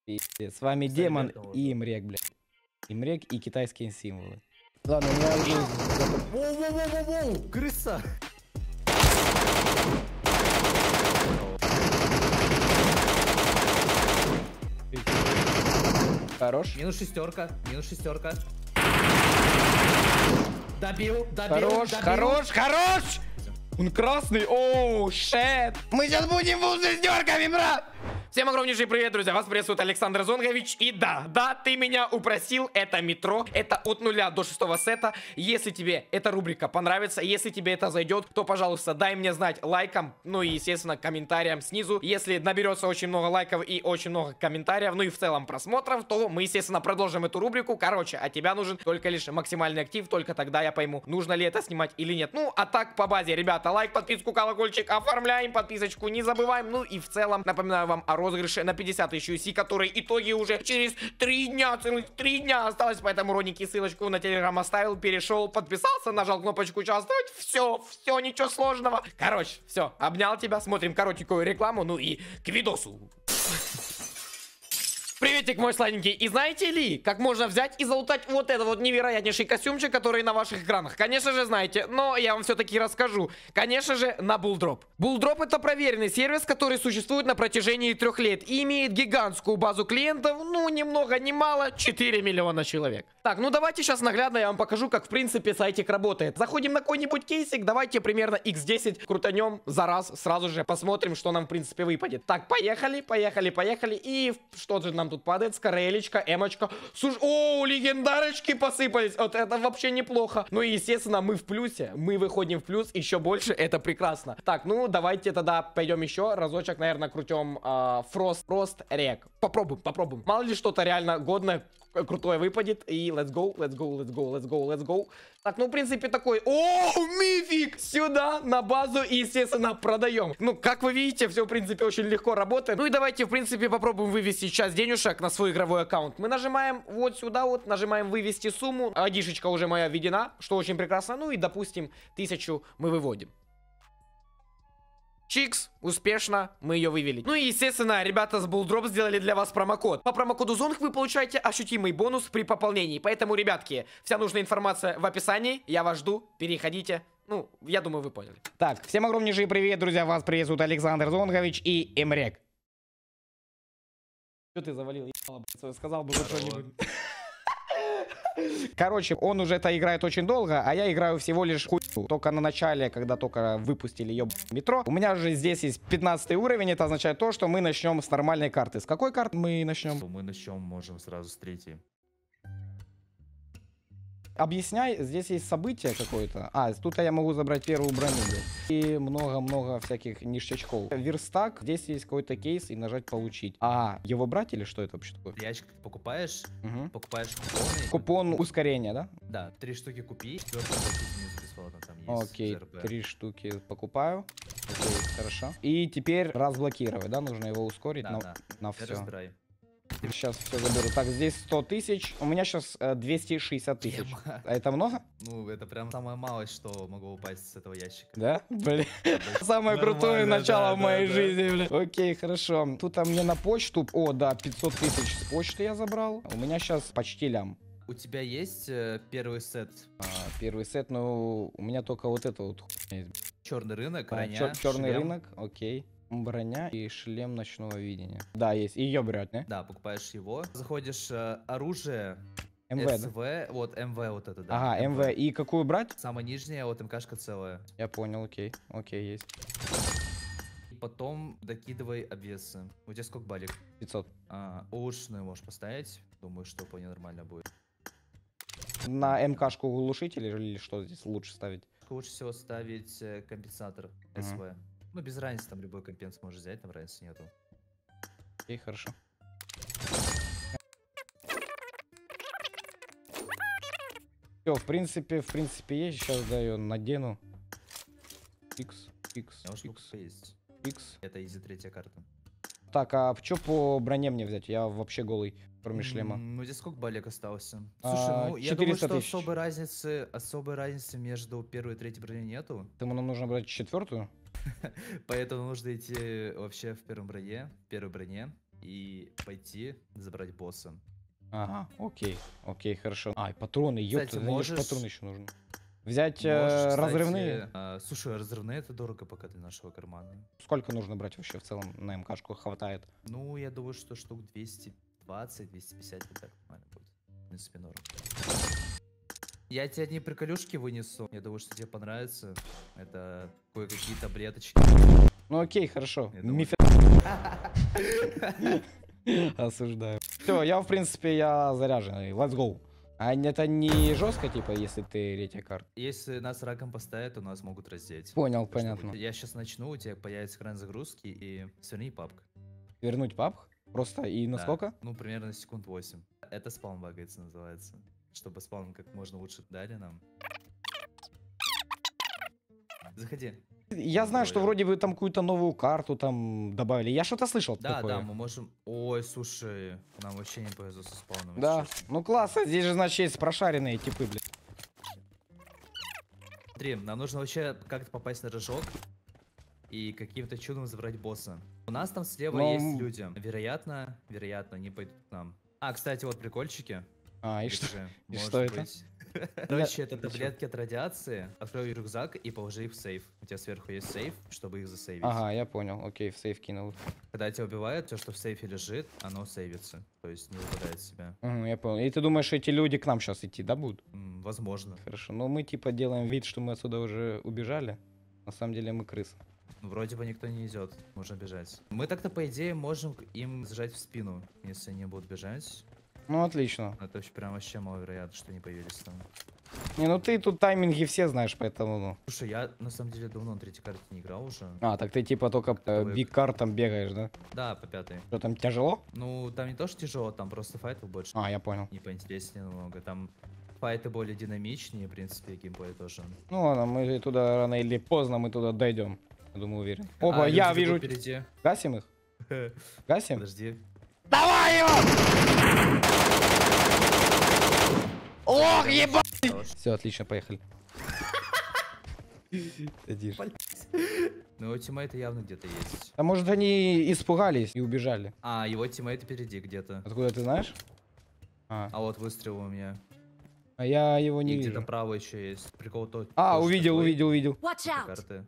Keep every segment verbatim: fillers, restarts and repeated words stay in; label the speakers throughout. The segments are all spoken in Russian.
Speaker 1: Пиздец. С вами Демон и Имрек, блядь. Имрек и китайские символы. Ладно, у меня уже...
Speaker 2: Воу-воу-воу-воу-воу! Крыса!
Speaker 1: Хорош.
Speaker 2: Минус шестерка, минус шестерка. Добил, добил,
Speaker 1: Хорош,
Speaker 2: добил.
Speaker 1: хорош, хорош! Он красный, оу, шет! Мы сейчас будем в шестерками, брат! Всем огромнейший привет, друзья! Вас приветствует Александр Зонгович. И да, да, ты меня упросил, это метро. Это от нуля до шестого сета. Если тебе эта рубрика понравится, если тебе это зайдет, то, пожалуйста, дай мне знать лайком, ну и, естественно, комментарием снизу. Если наберется очень много лайков и очень много комментариев, ну и в целом просмотров, то мы, естественно, продолжим эту рубрику. Короче, от тебя нужен только лишь максимальный актив, только тогда я пойму, нужно ли это снимать или нет. Ну, а так, по базе, ребята, лайк, подписку, колокольчик, оформляем, подписочку не забываем. Ну и в целом, напоминаю вам о розыгрыше на пятьдесят тысяч ю эс си, который итоги уже через три дня, целых три дня осталось, поэтому Роники ссылочку на телеграм оставил, перешел, подписался, нажал кнопочку участвовать, все, все, ничего сложного. Короче, все, обнял тебя, смотрим коротенькую рекламу, ну и к видосу. Приветик, мой сладенький. И знаете ли, как можно взять и залутать вот этот вот невероятнейший костюмчик, который на ваших экранах? Конечно же, знаете, но я вам все-таки расскажу. Конечно же, на Bulldrop. Bulldrop — это проверенный сервис, который существует на протяжении трех лет и имеет гигантскую базу клиентов, ну, ни много ни мало, четыре миллиона человек. Так, ну давайте сейчас наглядно я вам покажу, как в принципе сайтик работает. Заходим на какой-нибудь кейсик, давайте примерно икс десять крутанем за раз, сразу же посмотрим, что нам в принципе выпадет. Так, поехали, поехали, поехали. И что же нам тут падает? Скорелечка, эмочка. Слушай, о, легендарочки посыпались. Вот это вообще неплохо. Ну и, естественно, мы в плюсе. Мы выходим в плюс еще больше. Это прекрасно. Так, ну давайте тогда пойдем еще разочек, наверное, крутем э, Frost, Frost Reg. Попробуем, попробуем. Мало ли что-то реально годное, крутое выпадет. И let's go, let's go, let's go, let's go, let's go. Так, ну, в принципе, такой... О, мифик! Сюда, на базу и, естественно, продаем. Ну, как вы видите, все, в принципе, очень легко работает. Ну и давайте, в принципе, попробуем вывести сейчас денежек на свой игровой аккаунт. Мы нажимаем вот сюда вот, нажимаем вывести сумму. Адишечка уже моя введена, что очень прекрасно. Ну и, допустим, тысячу мы выводим. Чикс, успешно, мы ее вывели. Ну и, естественно, ребята с Bulldrop сделали для вас промокод. По промокоду зонг вы получаете ощутимый бонус при пополнении. Поэтому, ребятки, вся нужная информация в описании. Я вас жду, переходите. Ну, я думаю, вы поняли. Так, всем огромнейший привет, друзья. Вас приветствует Александр Зонгович и Имрек. Что ты завалил? Ебало, блядь, сказал бы что-нибудь. Короче, он уже это играет очень долго, а я играю всего лишь хуйню. Только на начале, когда только выпустили ёб метро. У меня уже здесь есть пятнадцатый уровень. Это означает то, что мы начнем с нормальной карты. С какой карты мы начнем?
Speaker 3: Мы начнем, можем сразу с третьей.
Speaker 1: Объясняй, здесь есть событие какое-то. А, тут я могу забрать первую броню, блядь. И много-много всяких ништячков. Верстак, здесь есть какой-то кейс и нажать получить. А, его брать или что это вообще такое?
Speaker 3: Ящик ты покупаешь,
Speaker 1: Угу.
Speaker 3: покупаешь купоны.
Speaker 1: Купон ускорения, да?
Speaker 3: Да, три штуки купи, четвертый снизу бесплатно там есть.
Speaker 1: Окей,
Speaker 3: ЗРП.
Speaker 1: три штуки покупаю. Окей, хорошо. И теперь разблокировать, да? Нужно его ускорить
Speaker 3: Да,
Speaker 1: на,
Speaker 3: да.
Speaker 1: на
Speaker 3: Ты
Speaker 1: все.
Speaker 3: разбирай.
Speaker 1: Сейчас все заберу. Так, здесь сто тысяч. У меня сейчас э, двести шестьдесят тысяч.
Speaker 3: Тема.
Speaker 1: А это много?
Speaker 3: Ну, это прям самое малое, что могло упасть с этого ящика.
Speaker 1: Да? Блин. Самое
Speaker 3: Нормально,
Speaker 1: крутое начало
Speaker 3: да,
Speaker 1: в моей
Speaker 3: да,
Speaker 1: жизни, блин. Окей, хорошо. Тут а мне на почту... О, да, пятьсот тысяч с почты я забрал. У меня сейчас почти лям.
Speaker 3: У тебя есть э, первый сет?
Speaker 1: А, первый сет, ну, у меня только вот это вот хуйня есть.
Speaker 3: Черный рынок,
Speaker 1: А,
Speaker 3: броня,
Speaker 1: чер- черный
Speaker 3: шлем.
Speaker 1: рынок, окей. Броня и шлем ночного видения. Да, есть. И ее брать, не?
Speaker 3: Да, покупаешь его. Заходишь, э, оружие,
Speaker 1: МВ, да?
Speaker 3: СВ, вот МВ вот это, да.
Speaker 1: Ага, МВ. И какую брать?
Speaker 3: Самая нижняя, вот МКшка целая.
Speaker 1: Я понял, окей. Окей, есть.
Speaker 3: И потом докидывай обвесы. У тебя сколько балик?
Speaker 1: пятьсот.
Speaker 3: А, улучшенную можешь поставить. Думаю, что вполне нормально будет.
Speaker 1: На МКшку глушитель или что здесь лучше ставить?
Speaker 3: Лучше всего ставить э, компенсатор
Speaker 1: Мгм.
Speaker 3: СВ. Ну, без разницы, там любой компенс можешь взять, там разницы нету.
Speaker 1: Окей, хорошо. Все, в принципе, в принципе есть. Сейчас да, ее надену. Икс, икс,
Speaker 3: У меня уже
Speaker 1: икс,
Speaker 3: штука есть.
Speaker 1: икс.
Speaker 3: Это изи третья карта.
Speaker 1: Так, а что по броне мне взять? Я вообще голый, кроме шлема.
Speaker 3: М, Ну, здесь сколько балек остался?
Speaker 1: А,
Speaker 3: Слушай, ну, я думаю,
Speaker 1: четыреста
Speaker 3: что
Speaker 1: тысяч.
Speaker 3: особой разницы, особой разницы между первой и третьей броней нету.
Speaker 1: Думаю, нам нужно брать четвертую.
Speaker 3: Поэтому нужно идти вообще в первом броне, в первой броне. и пойти забрать босса.
Speaker 1: Ага, окей, окей, хорошо. Ай, патроны, ёпта,
Speaker 3: Кстати,
Speaker 1: мне ж
Speaker 3: можешь-
Speaker 1: патроны еще нужны. Взять
Speaker 3: Можешь,
Speaker 1: э,
Speaker 3: кстати,
Speaker 1: разрывные?
Speaker 3: а, слушай, разрывные это дорого пока для нашего кармана.
Speaker 1: Сколько нужно брать вообще в целом на МКшку хватает?
Speaker 3: Ну, я думаю, что штук двести двадцать — двести пятьдесят и так нормально будет. В принципе, норм. Я тебе одни приколюшки вынесу. Я думаю, что тебе понравится. Это кое-какие таблеточки.
Speaker 1: Ну окей, хорошо.
Speaker 3: Я думаю-
Speaker 1: Миф... Осуждаю. Все, я в принципе я заряженный. Let's go. А это не жестко, типа, если ты ретя карт?
Speaker 3: Если нас раком поставят, то нас могут раздеть.
Speaker 1: Понял,
Speaker 3: Так что
Speaker 1: понятно.
Speaker 3: Я сейчас начну, у тебя появится экран загрузки и сверни папка.
Speaker 1: Вернуть папк? Просто и на
Speaker 3: Да.
Speaker 1: сколько?
Speaker 3: Ну, примерно секунд восемь. Это спаун багается называется. Чтобы спаун как можно лучше дали нам. Заходи.
Speaker 1: Я знаю, что
Speaker 3: Ой.
Speaker 1: вроде вы там какую-то новую карту там добавили. Я что-то слышал
Speaker 3: Да,
Speaker 1: такое.
Speaker 3: да, мы можем... Ой, слушай, нам вообще не повезло со спауном. если
Speaker 1: Да.
Speaker 3: честно.
Speaker 1: Ну классно, здесь же, значит, есть прошаренные типы, блин.
Speaker 3: Смотри, нам нужно вообще как-то попасть на рожок и каким-то чудом забрать босса. У нас там слева
Speaker 1: Ну,
Speaker 3: есть люди. Вероятно, вероятно, не пойдут к нам. А, кстати, вот прикольчики.
Speaker 1: А, и что?
Speaker 3: Держи,
Speaker 1: и
Speaker 3: может
Speaker 1: что это?
Speaker 3: быть. Короче, это
Speaker 1: это чё?
Speaker 3: таблетки от радиации. Открой рюкзак и положи их в сейф. У тебя сверху есть сейф, чтобы их засейвить.
Speaker 1: Ага, я понял. Окей, в сейф кинул.
Speaker 3: Когда тебя убивают, все, что в сейфе лежит, оно сейвится. То есть не выпадает из себя.
Speaker 1: Угу, я понял. И ты думаешь, эти люди к нам сейчас идти, да, будут?
Speaker 3: М, возможно.
Speaker 1: Хорошо. Но мы типа делаем вид, что мы отсюда уже убежали. На самом деле мы крысы.
Speaker 3: Ну, вроде бы никто не идет. Можно бежать. Мы так-то, по идее, можем к- им сжать в спину, если они будут бежать.
Speaker 1: Ну, отлично.
Speaker 3: Это вообще прям вообще маловероятно, что они появились там.
Speaker 1: Не, ну ты тут тайминги все знаешь, поэтому, ну.
Speaker 3: Слушай, я на самом деле давно на третьей карте не играл уже.
Speaker 1: А, так ты типа только по
Speaker 3: Привык.
Speaker 1: биг-картам бегаешь, да?
Speaker 3: Да, по пятой.
Speaker 1: Что там тяжело?
Speaker 3: Ну, там не то, что тяжело, там просто файтов больше.
Speaker 1: А, я понял.
Speaker 3: Не поинтереснее намного. Там файты более динамичнее, в принципе, геймплей тоже.
Speaker 1: Ну ладно, мы туда рано или поздно мы туда дойдем. Я думаю, уверен. Опа,
Speaker 3: А,
Speaker 1: я
Speaker 3: люди
Speaker 1: вижу.
Speaker 3: идут впереди.
Speaker 1: Гасим их? Гасим?
Speaker 3: Подожди.
Speaker 1: Давай его! Ох, ебать!
Speaker 3: Хорош.
Speaker 1: Все, отлично, поехали. Садишь.
Speaker 3: Ну, его тиммейты явно где-то есть.
Speaker 1: А может они испугались и убежали?
Speaker 3: А, его тиммейты впереди где-то.
Speaker 1: Откуда ты знаешь? А,
Speaker 3: А вот выстрел у меня.
Speaker 1: а я его не
Speaker 3: И
Speaker 1: вижу.
Speaker 3: где-то право еще есть. Прикол тот.
Speaker 1: А,
Speaker 3: тоже
Speaker 1: увидел,
Speaker 3: такой,
Speaker 1: увидел, увидел.
Speaker 4: Watch
Speaker 3: этой
Speaker 4: out!
Speaker 3: карты.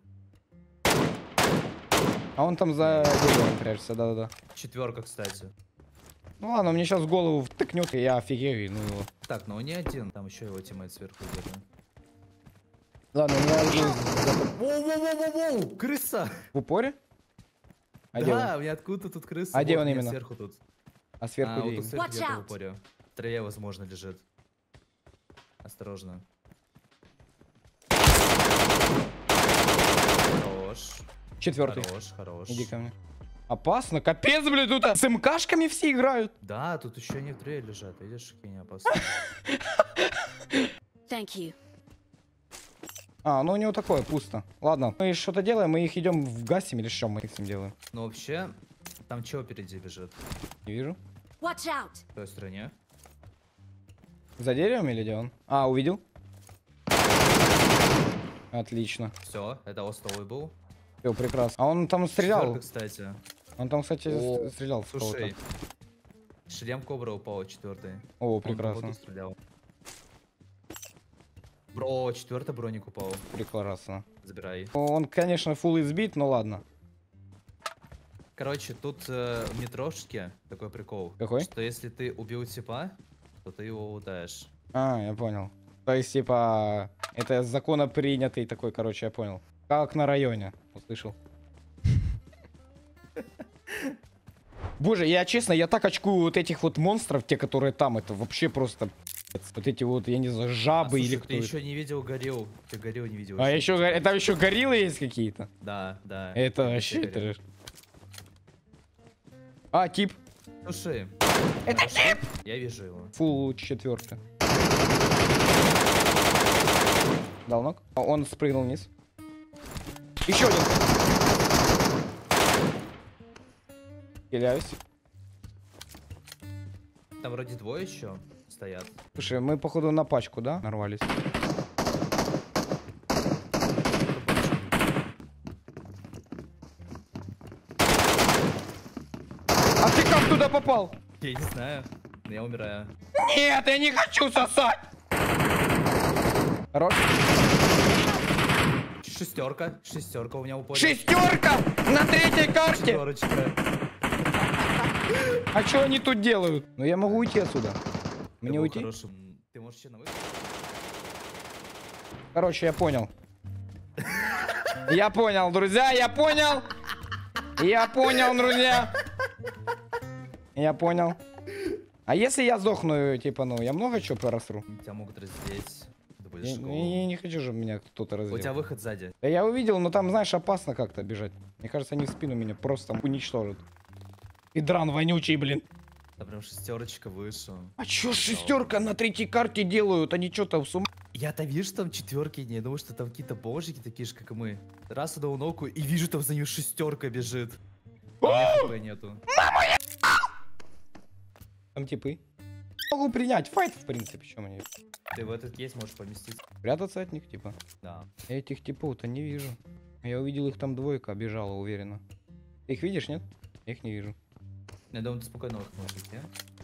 Speaker 1: А он там за деревом прячется, да-да-да.
Speaker 3: Четверка, кстати.
Speaker 1: Ну ладно, мне сейчас в голову втыкнет, и я офигею, ну его.
Speaker 3: Так, но он не один. Там еще его тиммейт сверху где-то.
Speaker 1: Ладно, у меня уже
Speaker 3: Воу-воу-воу-воу-воу! Крыса!
Speaker 1: в упоре? А где он?
Speaker 3: Да, у меня откуда тут крыса?
Speaker 1: А где
Speaker 3: Вот
Speaker 1: он
Speaker 3: у меня
Speaker 1: именно?
Speaker 3: Сверху тут.
Speaker 1: А сверху
Speaker 3: А, вот
Speaker 1: где?
Speaker 3: тут сверху
Speaker 4: Watch
Speaker 3: где-то в
Speaker 4: out.
Speaker 3: упоре. В траве, возможно, лежит. Осторожно. Хорош.
Speaker 1: Четвертый.
Speaker 3: Хорош, хорош.
Speaker 1: Иди ко мне. Опасно, капец, блядь, тут с МКшками все играют.
Speaker 3: Да, тут еще они в траве лежат. Видишь, какие они опасные.
Speaker 4: Thank you.
Speaker 1: А, ну у него такое, пусто. Ладно, мы что-то делаем, мы их идем в гасим или что мы с ним делаем?
Speaker 3: Но вообще, там чего впереди бежит?
Speaker 1: Не вижу.
Speaker 4: Watch out!
Speaker 3: В той стороне.
Speaker 1: За деревом или где он? А, увидел? Отлично.
Speaker 3: Все, это остовый был.
Speaker 1: Все, прекрасно. А он там стрелял.
Speaker 3: Четверка, кстати.
Speaker 1: Он там, кстати,
Speaker 3: О,
Speaker 1: с- стрелял в кого-то.
Speaker 3: Слушай, шлем кобра упал, четвертый.
Speaker 1: О,
Speaker 3: Он,
Speaker 1: прекрасно.
Speaker 3: походу, стрелял. Бро, четвертый броник упал.
Speaker 1: Прекрасно.
Speaker 3: Забирай.
Speaker 1: Он, конечно, фул избит, но ладно.
Speaker 3: Короче, тут э, в метрошке такой прикол.
Speaker 1: Какой?
Speaker 3: Что если ты убил типа, то ты его лутаешь.
Speaker 1: А, я понял. То есть, типа, это законопринятый такой, короче, я понял. Как на районе, услышал. Боже, я честно, я так очкую вот этих вот монстров, те, которые там, это вообще просто пи***ц. Вот эти вот, я не знаю,
Speaker 3: А,
Speaker 1: жабы
Speaker 3: слушай,
Speaker 1: или
Speaker 3: ты
Speaker 1: кто это.
Speaker 3: еще не видел горилл. Ты горилл не видел.
Speaker 1: А
Speaker 3: еще.
Speaker 1: еще, там еще гориллы есть какие-то.
Speaker 3: Да, да.
Speaker 1: Это
Speaker 3: все
Speaker 1: вообще
Speaker 3: горилл.
Speaker 1: трэш. А, тип.
Speaker 3: Слушай.
Speaker 1: Это
Speaker 3: хорошо, я вижу его.
Speaker 1: Фул четверка. Дал ног. А, он спрыгнул вниз. Еще один. Стреляюсь.
Speaker 3: Там вроде двое еще стоят.
Speaker 1: Слушай, мы походу на пачку, да? Нарвались. А ты как попал?
Speaker 3: Я не знаю, но я умираю.
Speaker 1: Нет, я не хочу сосать! Хорош.
Speaker 3: Шестерка, шестерка у меня упорит.
Speaker 1: Шестерка на третьей карте!
Speaker 3: Четверочка.
Speaker 1: А что они тут делают? Ну я могу уйти отсюда. Мне
Speaker 3: был
Speaker 1: уйти?
Speaker 3: хорошим. Ты можешь еще на выход?
Speaker 1: Короче, я понял. Я понял, друзья, я понял. Я понял, друзья. Я понял. А если я сдохну, типа, ну, я много чего прорасру?
Speaker 3: Тебя могут раздеть. Ты будешь
Speaker 1: Я,
Speaker 3: голову.
Speaker 1: я не хочу, чтобы меня кто-то
Speaker 3: У тебя
Speaker 1: раздел.
Speaker 3: выход сзади.
Speaker 1: Да я увидел, но там, знаешь, опасно как-то бежать. Мне кажется, они в спину меня просто уничтожат. И дран вонючий, блин.
Speaker 3: Там прям шестерочка выше.
Speaker 1: А чё шестерка на третьей карте делают? Они что-то в сум...
Speaker 3: Я-то вижу, что там четверки не, я думаю, что там какие-то божики такие же, как и мы. Раз одного ногу и вижу, там за ним шестерка бежит. А у меня хп нету.
Speaker 1: Там типы. Могу принять файт, в принципе, что мне.
Speaker 3: Ты в этот кейс можешь поместить.
Speaker 1: Прятаться от них, типа.
Speaker 3: Да.
Speaker 1: Я этих типов-то не вижу. Я увидел их там двойка, бежала, уверенно. Ты их видишь, нет? Я их не вижу.
Speaker 3: Я думаю, ты спокойно их можешь идти.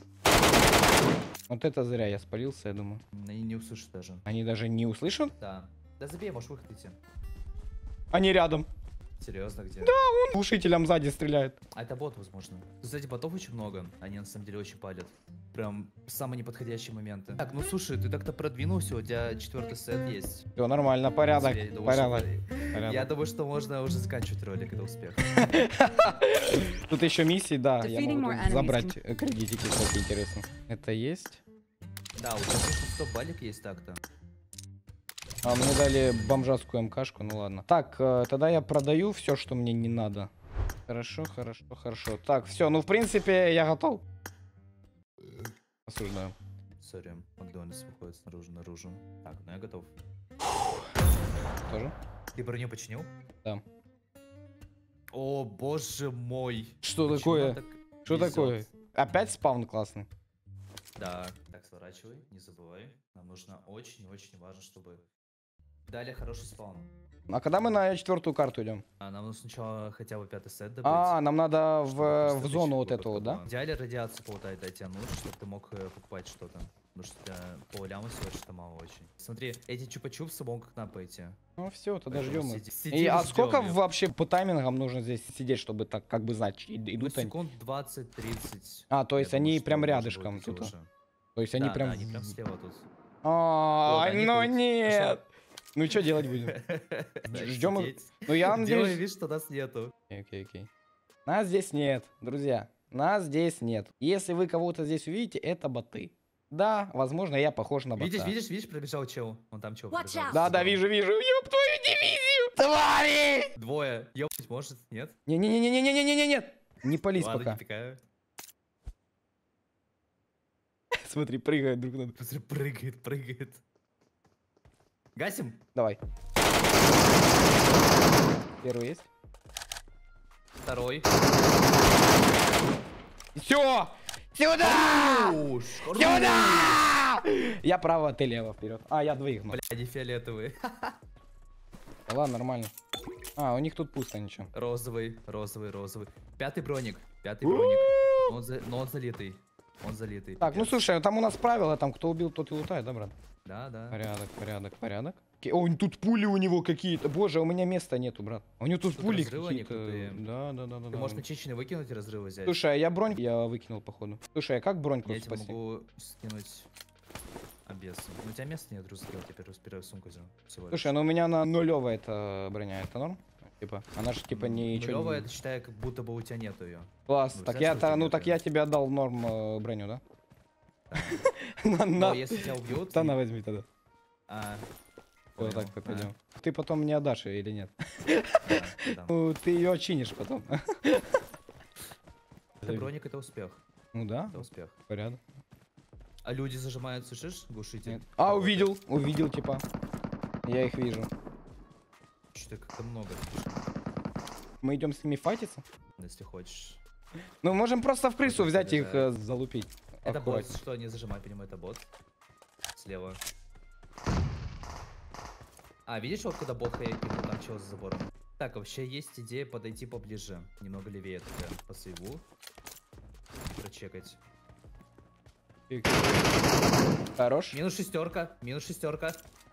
Speaker 1: Вот это зря я спалился, я думаю.
Speaker 3: Они не услышат даже.
Speaker 1: Они даже не услышат?
Speaker 3: Да. Да забей, можешь выход идти.
Speaker 1: Они рядом.
Speaker 3: Серьезно, где?
Speaker 1: Он глушителем сзади стреляет.
Speaker 3: А это бот, возможно. Кстати, ботов очень много. Они на самом деле очень палят. Прям в самые неподходящие моменты. Так, ну слушай, ты так-то продвинулся, у тебя четвертый сет есть.
Speaker 1: Все нормально, порядок.
Speaker 3: Я думаю,
Speaker 1: Порядок.
Speaker 3: что-
Speaker 1: порядок.
Speaker 3: Я думаю, что можно уже заканчивать ролик, это успех.
Speaker 1: Тут еще миссии, да. Я
Speaker 4: Defeating
Speaker 1: могу
Speaker 4: more
Speaker 1: тут
Speaker 4: enemies
Speaker 1: забрать э, кредитики, кстати, интересно. Это есть?
Speaker 3: Да, у тебя сто балик есть так-то.
Speaker 1: А мне дали бомжатскую МКшку, ну ладно. Так, э, тогда я продаю все, что мне не надо. Хорошо, хорошо, хорошо. Так, все, ну в принципе я готов. Осуждаю.
Speaker 3: Сори, Макдональдс выходит снаружи, наружу. Так, ну я готов.
Speaker 1: Тоже?
Speaker 3: Ты броню починил?
Speaker 1: Да.
Speaker 3: О, боже мой.
Speaker 1: Что
Speaker 3: Почему
Speaker 1: такое?
Speaker 3: нам так
Speaker 1: Что
Speaker 3: везет?
Speaker 1: такое? Опять спаун классный.
Speaker 3: Да, так, сворачивай, не забывай. Нам нужно очень-очень важно, чтобы дали хороший спаун.
Speaker 1: А когда мы на четвертую карту идем?
Speaker 3: А нам нужно сначала хотя бы пятый сет добыть.
Speaker 1: А, нам надо в,
Speaker 3: чтобы
Speaker 1: в
Speaker 3: просто
Speaker 1: зону
Speaker 3: тысячу
Speaker 1: вот
Speaker 3: кубков
Speaker 1: эту вот, да?
Speaker 3: было. В идеале радиацию полутать дотянуть, чтобы ты мог э, покупать что-то. Потому что у тебя полляма всего что-то мало очень. Смотри, эти чупа-чупсы могут к нам пойти.
Speaker 1: Ну все, тогда
Speaker 3: Поэтому
Speaker 1: ждем их.
Speaker 3: сиди-
Speaker 1: И
Speaker 3: сидим,
Speaker 1: а
Speaker 3: ждем
Speaker 1: сколько
Speaker 3: их.
Speaker 1: вообще по таймингам нужно здесь сидеть, чтобы так как бы знать, и-
Speaker 3: Ну,
Speaker 1: идут они?
Speaker 3: секунд двадцать-тридцать.
Speaker 1: А, то
Speaker 3: Я
Speaker 1: есть
Speaker 3: думаю,
Speaker 1: они
Speaker 3: что
Speaker 1: прям
Speaker 3: должен
Speaker 1: рядышком
Speaker 3: будет идти
Speaker 1: тут.
Speaker 3: уже.
Speaker 1: То есть они
Speaker 3: Да,
Speaker 1: прям...
Speaker 3: да, они прям слева тут.
Speaker 1: А,
Speaker 3: Вот, они
Speaker 1: ну
Speaker 3: тут.
Speaker 1: нет. Ну что делать будем? Ждем их. Ну я
Speaker 3: Делай
Speaker 1: надеюсь...
Speaker 3: вид, что нас нету.
Speaker 1: Окей, окей, окей. Нас здесь нет, друзья. Нас здесь нет. Если вы кого-то здесь увидите, это боты. Да, возможно, я похож на бота.
Speaker 3: Видишь, видишь, видишь, пробежал чел. Он там чел
Speaker 4: Watch
Speaker 3: пробежал.
Speaker 4: out.
Speaker 1: Да, да, вижу, вижу. Ёб твою дивизию! Твари!
Speaker 3: Двое. Ёпать, может, нет?
Speaker 1: Не-не-не-не-не-не-не, нет. Не пались
Speaker 3: Ладно,
Speaker 1: пока.
Speaker 3: не пикаю.
Speaker 1: Смотри, прыгают друг на друга.
Speaker 3: Посмотри, прыгает, прыгает. Гасим?
Speaker 1: Давай. Первый есть.
Speaker 3: Второй.
Speaker 1: Все! Сюда!
Speaker 3: Уж,
Speaker 1: Сюда! Я право, ты лево, вперед. А, я двоих. ну.
Speaker 3: Бля, они фиолетовые.
Speaker 1: Да ладно, нормально. А, у них тут пусто, ничего.
Speaker 3: Розовый, розовый, розовый. Пятый броник. Пятый броник. Но он, за- но он залитый. Он залитый.
Speaker 1: Так, ну
Speaker 3: пипец.
Speaker 1: слушай, там у нас правило, там кто убил, тот и лутает, да, брат?
Speaker 3: Да, да.
Speaker 1: Порядок, порядок, порядок. Ки- О, тут пули у него какие-то. Боже, у меня места нету, брат. У него тут
Speaker 3: Тут
Speaker 1: пули
Speaker 3: разрывы они
Speaker 1: какие-то.
Speaker 3: крутые.
Speaker 1: Да, да, да, да.
Speaker 3: Ты
Speaker 1: да.
Speaker 3: можешь начищенный выкинуть и разрывы взять.
Speaker 1: Слушай, а я бронь я выкинул, походу. Слушай, а как броньку
Speaker 3: Я тебе
Speaker 1: спасти?
Speaker 3: могу скинуть обесы. Ну, у тебя места нет, друг, сделал, теперь первую сумку взял. Всего лишь.
Speaker 1: Слушай, ну у меня на нулевая эта броня, это норм? Типа, она же типа ничего
Speaker 3: Нулевая,
Speaker 1: не...
Speaker 3: это считай, как будто бы у тебя нету ее.
Speaker 1: Класс,
Speaker 3: ну,
Speaker 1: так
Speaker 3: вся
Speaker 1: я
Speaker 3: штука
Speaker 1: то ну
Speaker 3: нет,
Speaker 1: так
Speaker 3: да.
Speaker 1: я тебе отдал норм э, броню, да? На-
Speaker 3: Но
Speaker 1: на-
Speaker 3: если тебя убьют...
Speaker 1: Да, на возьми тогда.
Speaker 3: А,
Speaker 1: Вот
Speaker 3: понял.
Speaker 1: так попадем. Ты потом мне отдашь ее или нет?
Speaker 3: А, да, да.
Speaker 1: Ну, ты ее чинишь потом.
Speaker 3: Это броник, это успех.
Speaker 1: Ну да,
Speaker 3: Это успех.
Speaker 1: порядок.
Speaker 3: А люди зажимают, слышишь? Глушитель.
Speaker 1: Нет. А, увидел, увидел, типа. Я их вижу.
Speaker 3: Что-то как-то много,
Speaker 1: Мы идем с ними файтиться?
Speaker 3: если хочешь.
Speaker 1: Ну, можем просто в крысу
Speaker 3: Может,
Speaker 1: взять их,
Speaker 3: это-
Speaker 1: э, залупить.
Speaker 3: Это бот,
Speaker 1: Аккуратнее.
Speaker 3: что не зажимай, по нему это бот. Слева. А, видишь, вот куда бот я кинул, там чего за забором. Так, вообще есть идея подойти поближе. Немного левее, это прям по сейву. прочекать.
Speaker 1: Хорош.
Speaker 2: Минус шестерка, минус шестерка.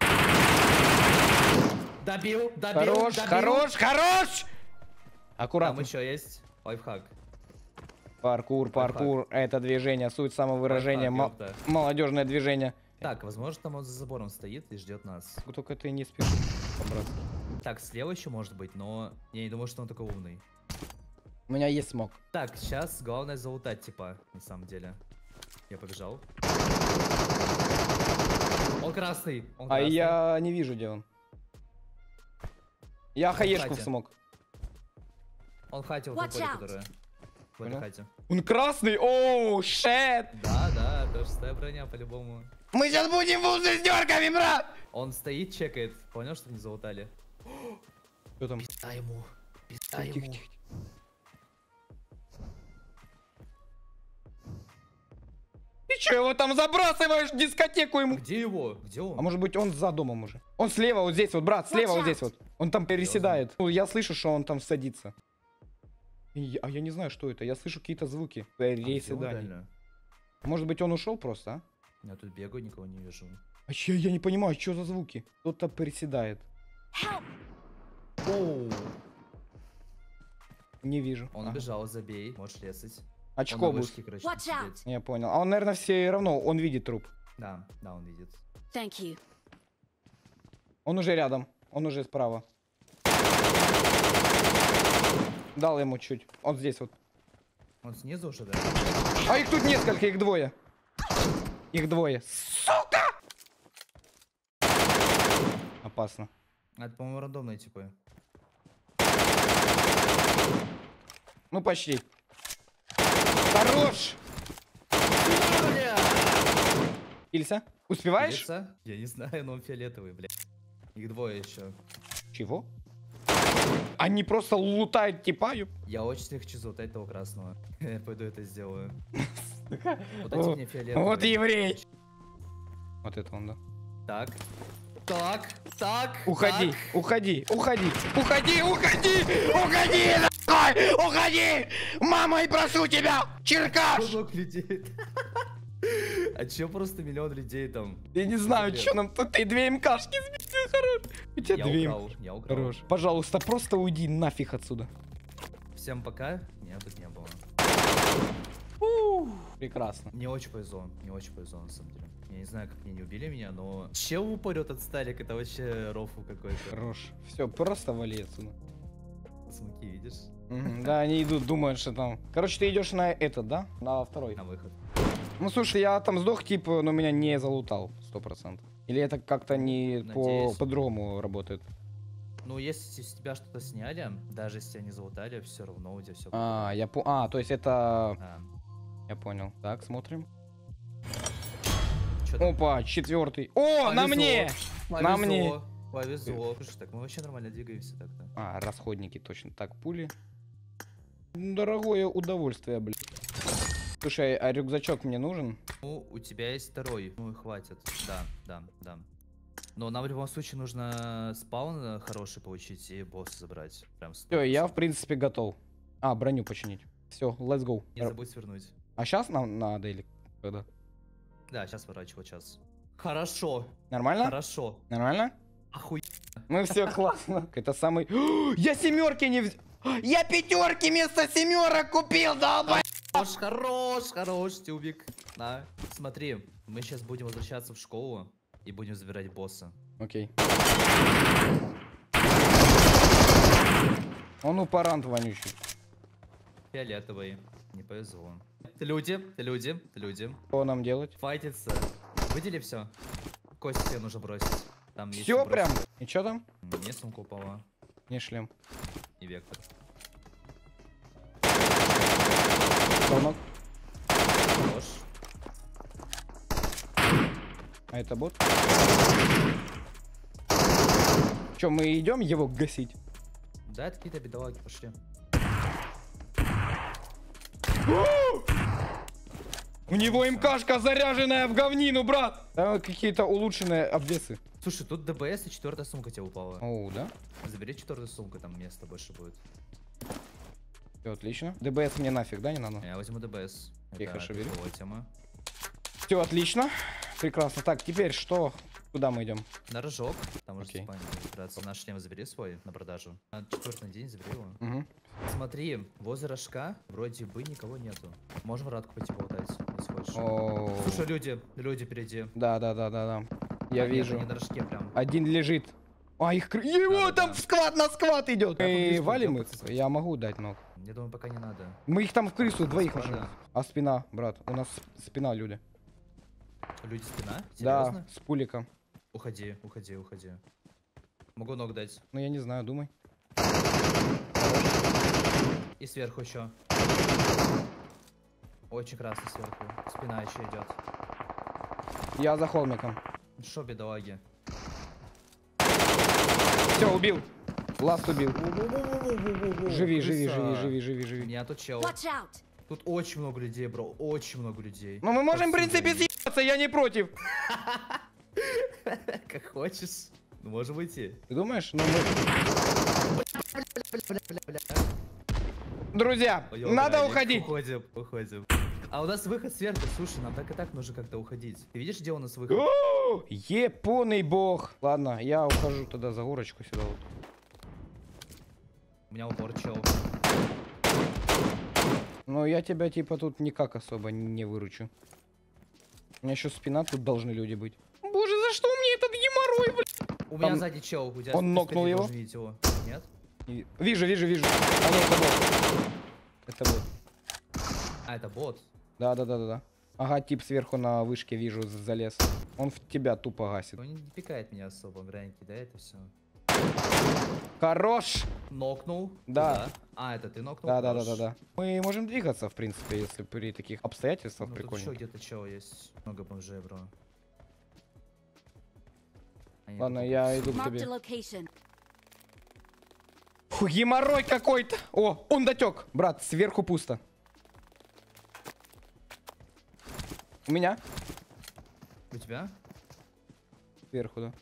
Speaker 2: Добил, добил,
Speaker 1: Хорош,
Speaker 2: добил.
Speaker 1: хорош, хорош!
Speaker 3: Там
Speaker 1: Аккуратно.
Speaker 3: еще есть лайфхак.
Speaker 1: Паркур, паркур. Это движение, суть самовыражения.
Speaker 3: Лайфхак,
Speaker 1: мо-
Speaker 3: ёпта.
Speaker 1: Молодежное движение.
Speaker 3: Так, возможно, там он за забором стоит и ждет нас.
Speaker 1: Только ты не спеши. по-братски.
Speaker 3: Так, слева еще может быть, но я не думаю, что он такой умный.
Speaker 1: У меня есть смог.
Speaker 3: Так, сейчас главное залутать, типа, на самом деле. Я побежал. Он красный. Он
Speaker 1: А
Speaker 3: красный.
Speaker 1: я не вижу, где он. Я хаешку
Speaker 3: Кстати.
Speaker 1: смог.
Speaker 3: Он в хате, вот
Speaker 4: Watch
Speaker 3: в поле,
Speaker 4: out.
Speaker 3: которая. В этой
Speaker 1: Понял.
Speaker 3: хате.
Speaker 1: Он красный. Оу, шет.
Speaker 3: Да, да, это шестая броня по-любому.
Speaker 1: Мы сейчас будем в шестерками, брат.
Speaker 3: Он стоит, чекает. Понял, что не залутали?
Speaker 1: Что там?
Speaker 3: Пизда ему. Пизда
Speaker 1: Тихо,
Speaker 3: ему.
Speaker 1: тихо, тихо. Ты че его там забрасываешь в дискотеку ему?
Speaker 3: Где его? Где
Speaker 1: А
Speaker 3: он?
Speaker 1: может быть он за домом уже? Он слева вот здесь вот, брат, слева
Speaker 4: Watch
Speaker 1: вот здесь
Speaker 4: out.
Speaker 1: вот. Он там переседает. Ну, я слышу, что он там садится. И я- а я не знаю, что это. Я слышу какие-то звуки.
Speaker 3: А где он
Speaker 1: Переседания.
Speaker 3: реально?
Speaker 1: Может быть он ушел просто, а?
Speaker 3: Я тут бегаю, никого не вижу.
Speaker 1: А че, я не понимаю, что за звуки? Кто-то приседает.
Speaker 4: Help!
Speaker 3: Оу.
Speaker 1: Не вижу.
Speaker 3: Он
Speaker 1: Ага.
Speaker 3: бежал, забей. Можешь лесать.
Speaker 1: Очко
Speaker 3: Он на
Speaker 1: будет.
Speaker 3: вышке, короче,
Speaker 4: Watch
Speaker 3: сидит.
Speaker 4: out.
Speaker 1: Я понял. А он, наверное, все равно, он видит труп.
Speaker 3: Да, да, он видит.
Speaker 4: Thank you.
Speaker 1: Он уже рядом. Он уже справа. Дал ему чуть. Он здесь вот.
Speaker 3: Он снизу уже, да?
Speaker 1: А их тут несколько, их двое. Их двое. Сука! Опасно.
Speaker 3: А это, по-моему, рандомные типы.
Speaker 1: Ну почти. Хорош! Ильса, успеваешь?
Speaker 3: Видится? Я не знаю, но он фиолетовый, блядь. Их двое еще.
Speaker 1: Чего? Они просто лутают типа. ёп.
Speaker 3: Я очень хочу залутать того красного. Я пойду это сделаю. Вот
Speaker 1: О,
Speaker 3: эти мне фиолетовые.
Speaker 1: Вот еврей. Вот это он, да.
Speaker 3: Так. Так, так.
Speaker 1: Уходи,
Speaker 3: так.
Speaker 1: уходи, уходи, уходи, уходи, уходи, нахуй, уходи! Мама, и прошу тебя, Черкаш!
Speaker 3: Много людей. А чё просто миллион людей там?
Speaker 1: Я не знаю,
Speaker 3: Привет.
Speaker 1: что нам тут, ты две МКшки сбил, хорош. У тебя
Speaker 3: Я
Speaker 1: две
Speaker 3: украл,
Speaker 1: МКшки.
Speaker 3: я украл.
Speaker 1: Хорош. Пожалуйста, просто уйди нафиг отсюда.
Speaker 3: Всем пока. Меня тут не было.
Speaker 1: Прекрасно.
Speaker 3: Не очень повезло, не очень повезло на самом деле. Я не знаю, как они не убили меня, но... Чел упорет от Сталик, это вообще рофл какой-то.
Speaker 1: Хорош. Все, просто вали отсюда.
Speaker 3: Смоки, видишь?
Speaker 1: Мгм, да, они идут, думают, что там. Короче, ты идешь на этот, да? На второй.
Speaker 3: На выход.
Speaker 1: Ну слушай, я там сдох, типа, но меня не залутал, сто процентов. Или это как-то не по
Speaker 3: Надеюсь.
Speaker 1: по-другому работает?
Speaker 3: Ну, если с тебя что-то сняли, даже если тебя не залутали, все равно у тебя все.
Speaker 1: А, я по... А, то есть это... Я понял. Так, смотрим.
Speaker 3: Что там?
Speaker 1: Опа, четвертый. О, на
Speaker 3: Повезло,
Speaker 1: мне! на мне.
Speaker 3: Повезло, повезло. Слушай, так мы вообще нормально двигаемся так-то.
Speaker 1: А, расходники точно. Так, пули. Ну, дорогое удовольствие, блин. Слушай, а рюкзачок мне нужен?
Speaker 3: Ну, у тебя есть второй. Ну и хватит. Да, да, да. Но нам в любом случае нужно спаун э, хороший получить и босса забрать. Прям
Speaker 1: Все, я в принципе готов. А, броню починить. Все, let's go.
Speaker 3: Не забудь свернуть.
Speaker 1: А сейчас нам надо или когда?
Speaker 3: Да, сейчас ворачивай, час. Хорошо,
Speaker 1: Нормально?
Speaker 3: хорошо.
Speaker 1: Нормально?
Speaker 3: Охуй.
Speaker 1: Ну все, классно. Это самый... Я семерки не взял. Я пятерки вместо семерок купил, долбай!
Speaker 3: Хорош, хорош, хорош, тюбик. На, смотри, мы сейчас будем возвращаться в школу и будем забирать босса.
Speaker 1: Окей. Он упарант вонючий.
Speaker 3: Фиолетовый. Не повезло. Люди, люди, люди.
Speaker 1: Что нам делать?
Speaker 3: Файтиться. Выдели все. Кости тебе нужно бросить. Там есть
Speaker 1: Все
Speaker 3: что
Speaker 1: прям?
Speaker 3: бросить.
Speaker 1: И что там?
Speaker 3: Мне сумка упала.
Speaker 1: Не шлем.
Speaker 3: И вектор.
Speaker 1: Тонок.
Speaker 3: Хорош.
Speaker 1: А это бот? Че, мы идем его гасить?
Speaker 3: Да, это какие-то бедолаги, пошли.
Speaker 1: У него МКшка заряженная в говнину, брат! Там какие-то улучшенные обвесы.
Speaker 3: Слушай, тут ДБС и четвертая сумка тебе упала.
Speaker 1: Оу, да?
Speaker 3: Забери четвертую сумку, там места больше будет.
Speaker 1: Все отлично. ДБС мне нафиг, да, не надо?
Speaker 3: Я возьму ДБС. Это
Speaker 1: хорошо, бери.
Speaker 3: кайфовая тема.
Speaker 1: Все, отлично. Прекрасно. Так, теперь что? Куда мы идем?
Speaker 3: На рожок. Там уже
Speaker 1: Окей.
Speaker 3: Степан будет разбираться. Наш шлем забери свой на продажу. На четвертый день забери его.
Speaker 1: Угу.
Speaker 3: Смотри, возле рожка вроде бы никого нету. Можем радку пойти болтать, если хочешь.
Speaker 1: О,
Speaker 3: Слушай, люди, люди впереди.
Speaker 1: да, да, да, да, да. Я
Speaker 3: А, нет,
Speaker 1: вижу.
Speaker 3: они на рожке прям.
Speaker 1: Один лежит. А, их... кры- Его
Speaker 3: Да-да-да.
Speaker 1: там в сквад на сквад идет.
Speaker 3: Как он
Speaker 1: Эй,
Speaker 3: близко
Speaker 1: валим их?
Speaker 3: идёт,
Speaker 1: Я могу дать ног.
Speaker 3: Я думаю, пока не надо.
Speaker 1: Мы их там в крысу двоих
Speaker 3: Сквада.
Speaker 1: нашли. А спина, брат. У нас спина, люди.
Speaker 3: Люди спина?
Speaker 1: Да,
Speaker 3: Серьезно?
Speaker 1: с пуликом.
Speaker 3: Уходи, уходи, уходи. Могу ног дать.
Speaker 1: Ну, я не знаю, думай.
Speaker 3: И сверху еще. Очень красный сверху. Спина еще идет.
Speaker 1: Я за холмиком.
Speaker 3: Шо, бедолаги?
Speaker 1: Все, убил. Ласт убил. Живи, живи,
Speaker 3: Крыса.
Speaker 1: живи, живи, живи,
Speaker 3: У
Speaker 1: живи.
Speaker 3: меня тут чел.
Speaker 4: Watch out!
Speaker 3: Тут очень много людей, бро. Очень много людей.
Speaker 1: Ну, мы можем, в
Speaker 3: Повсюду
Speaker 1: принципе,
Speaker 3: они.
Speaker 1: съебаться, я не против.
Speaker 3: Как хочешь. Ну, можем идти.
Speaker 1: Ты думаешь? Ну, мы... Друзья,
Speaker 3: Ой,
Speaker 1: надо
Speaker 3: Граник,
Speaker 1: уходить.
Speaker 3: Уходим, уходим. А у нас выход сверху. Слушай, нам так и так нужно как-то уходить. Ты видишь, где у нас выход?
Speaker 1: О, Епоный бог. Ладно, я ухожу тогда за горочку сюда вот.
Speaker 3: У меня упор чел.
Speaker 1: Но я тебя типа тут никак особо не выручу. У меня еще спина, тут должны люди быть. Боже, за что мне этот геморрой, блядь?
Speaker 3: У меня
Speaker 1: Там-
Speaker 3: сзади чел. У тебя
Speaker 1: он
Speaker 3: с-
Speaker 1: нокнул
Speaker 3: спереди
Speaker 1: его?
Speaker 3: должен видеть его. Нет?
Speaker 1: И- Вижу, вижу, вижу. А нет, это бот. Это бот.
Speaker 3: А, это бот.
Speaker 1: Да, да, да, да, да. Ага, тип сверху на вышке вижу, з- залез. Он в тебя тупо гасит.
Speaker 3: Он не пикает меня особо, граники, да, это все.
Speaker 1: Хорош!
Speaker 3: Нокнул.
Speaker 1: Да.
Speaker 3: Куда? А, это ты нокнул?
Speaker 1: Да, да, да,
Speaker 3: Хорош.
Speaker 1: да, да. Мы можем двигаться, в принципе, если при таких обстоятельствах
Speaker 3: Ну, тут
Speaker 1: прикольно.
Speaker 3: еще где-то чел есть. Много бомжей, бро. Они
Speaker 1: Ладно,
Speaker 3: тут
Speaker 1: я
Speaker 3: всё-
Speaker 1: иду к
Speaker 4: Marked a
Speaker 1: тебе.
Speaker 4: location.
Speaker 1: Фу, геморрой какой-то! О, он дотек! Брат, сверху пусто. У меня?
Speaker 3: У тебя?
Speaker 1: Сверху, да.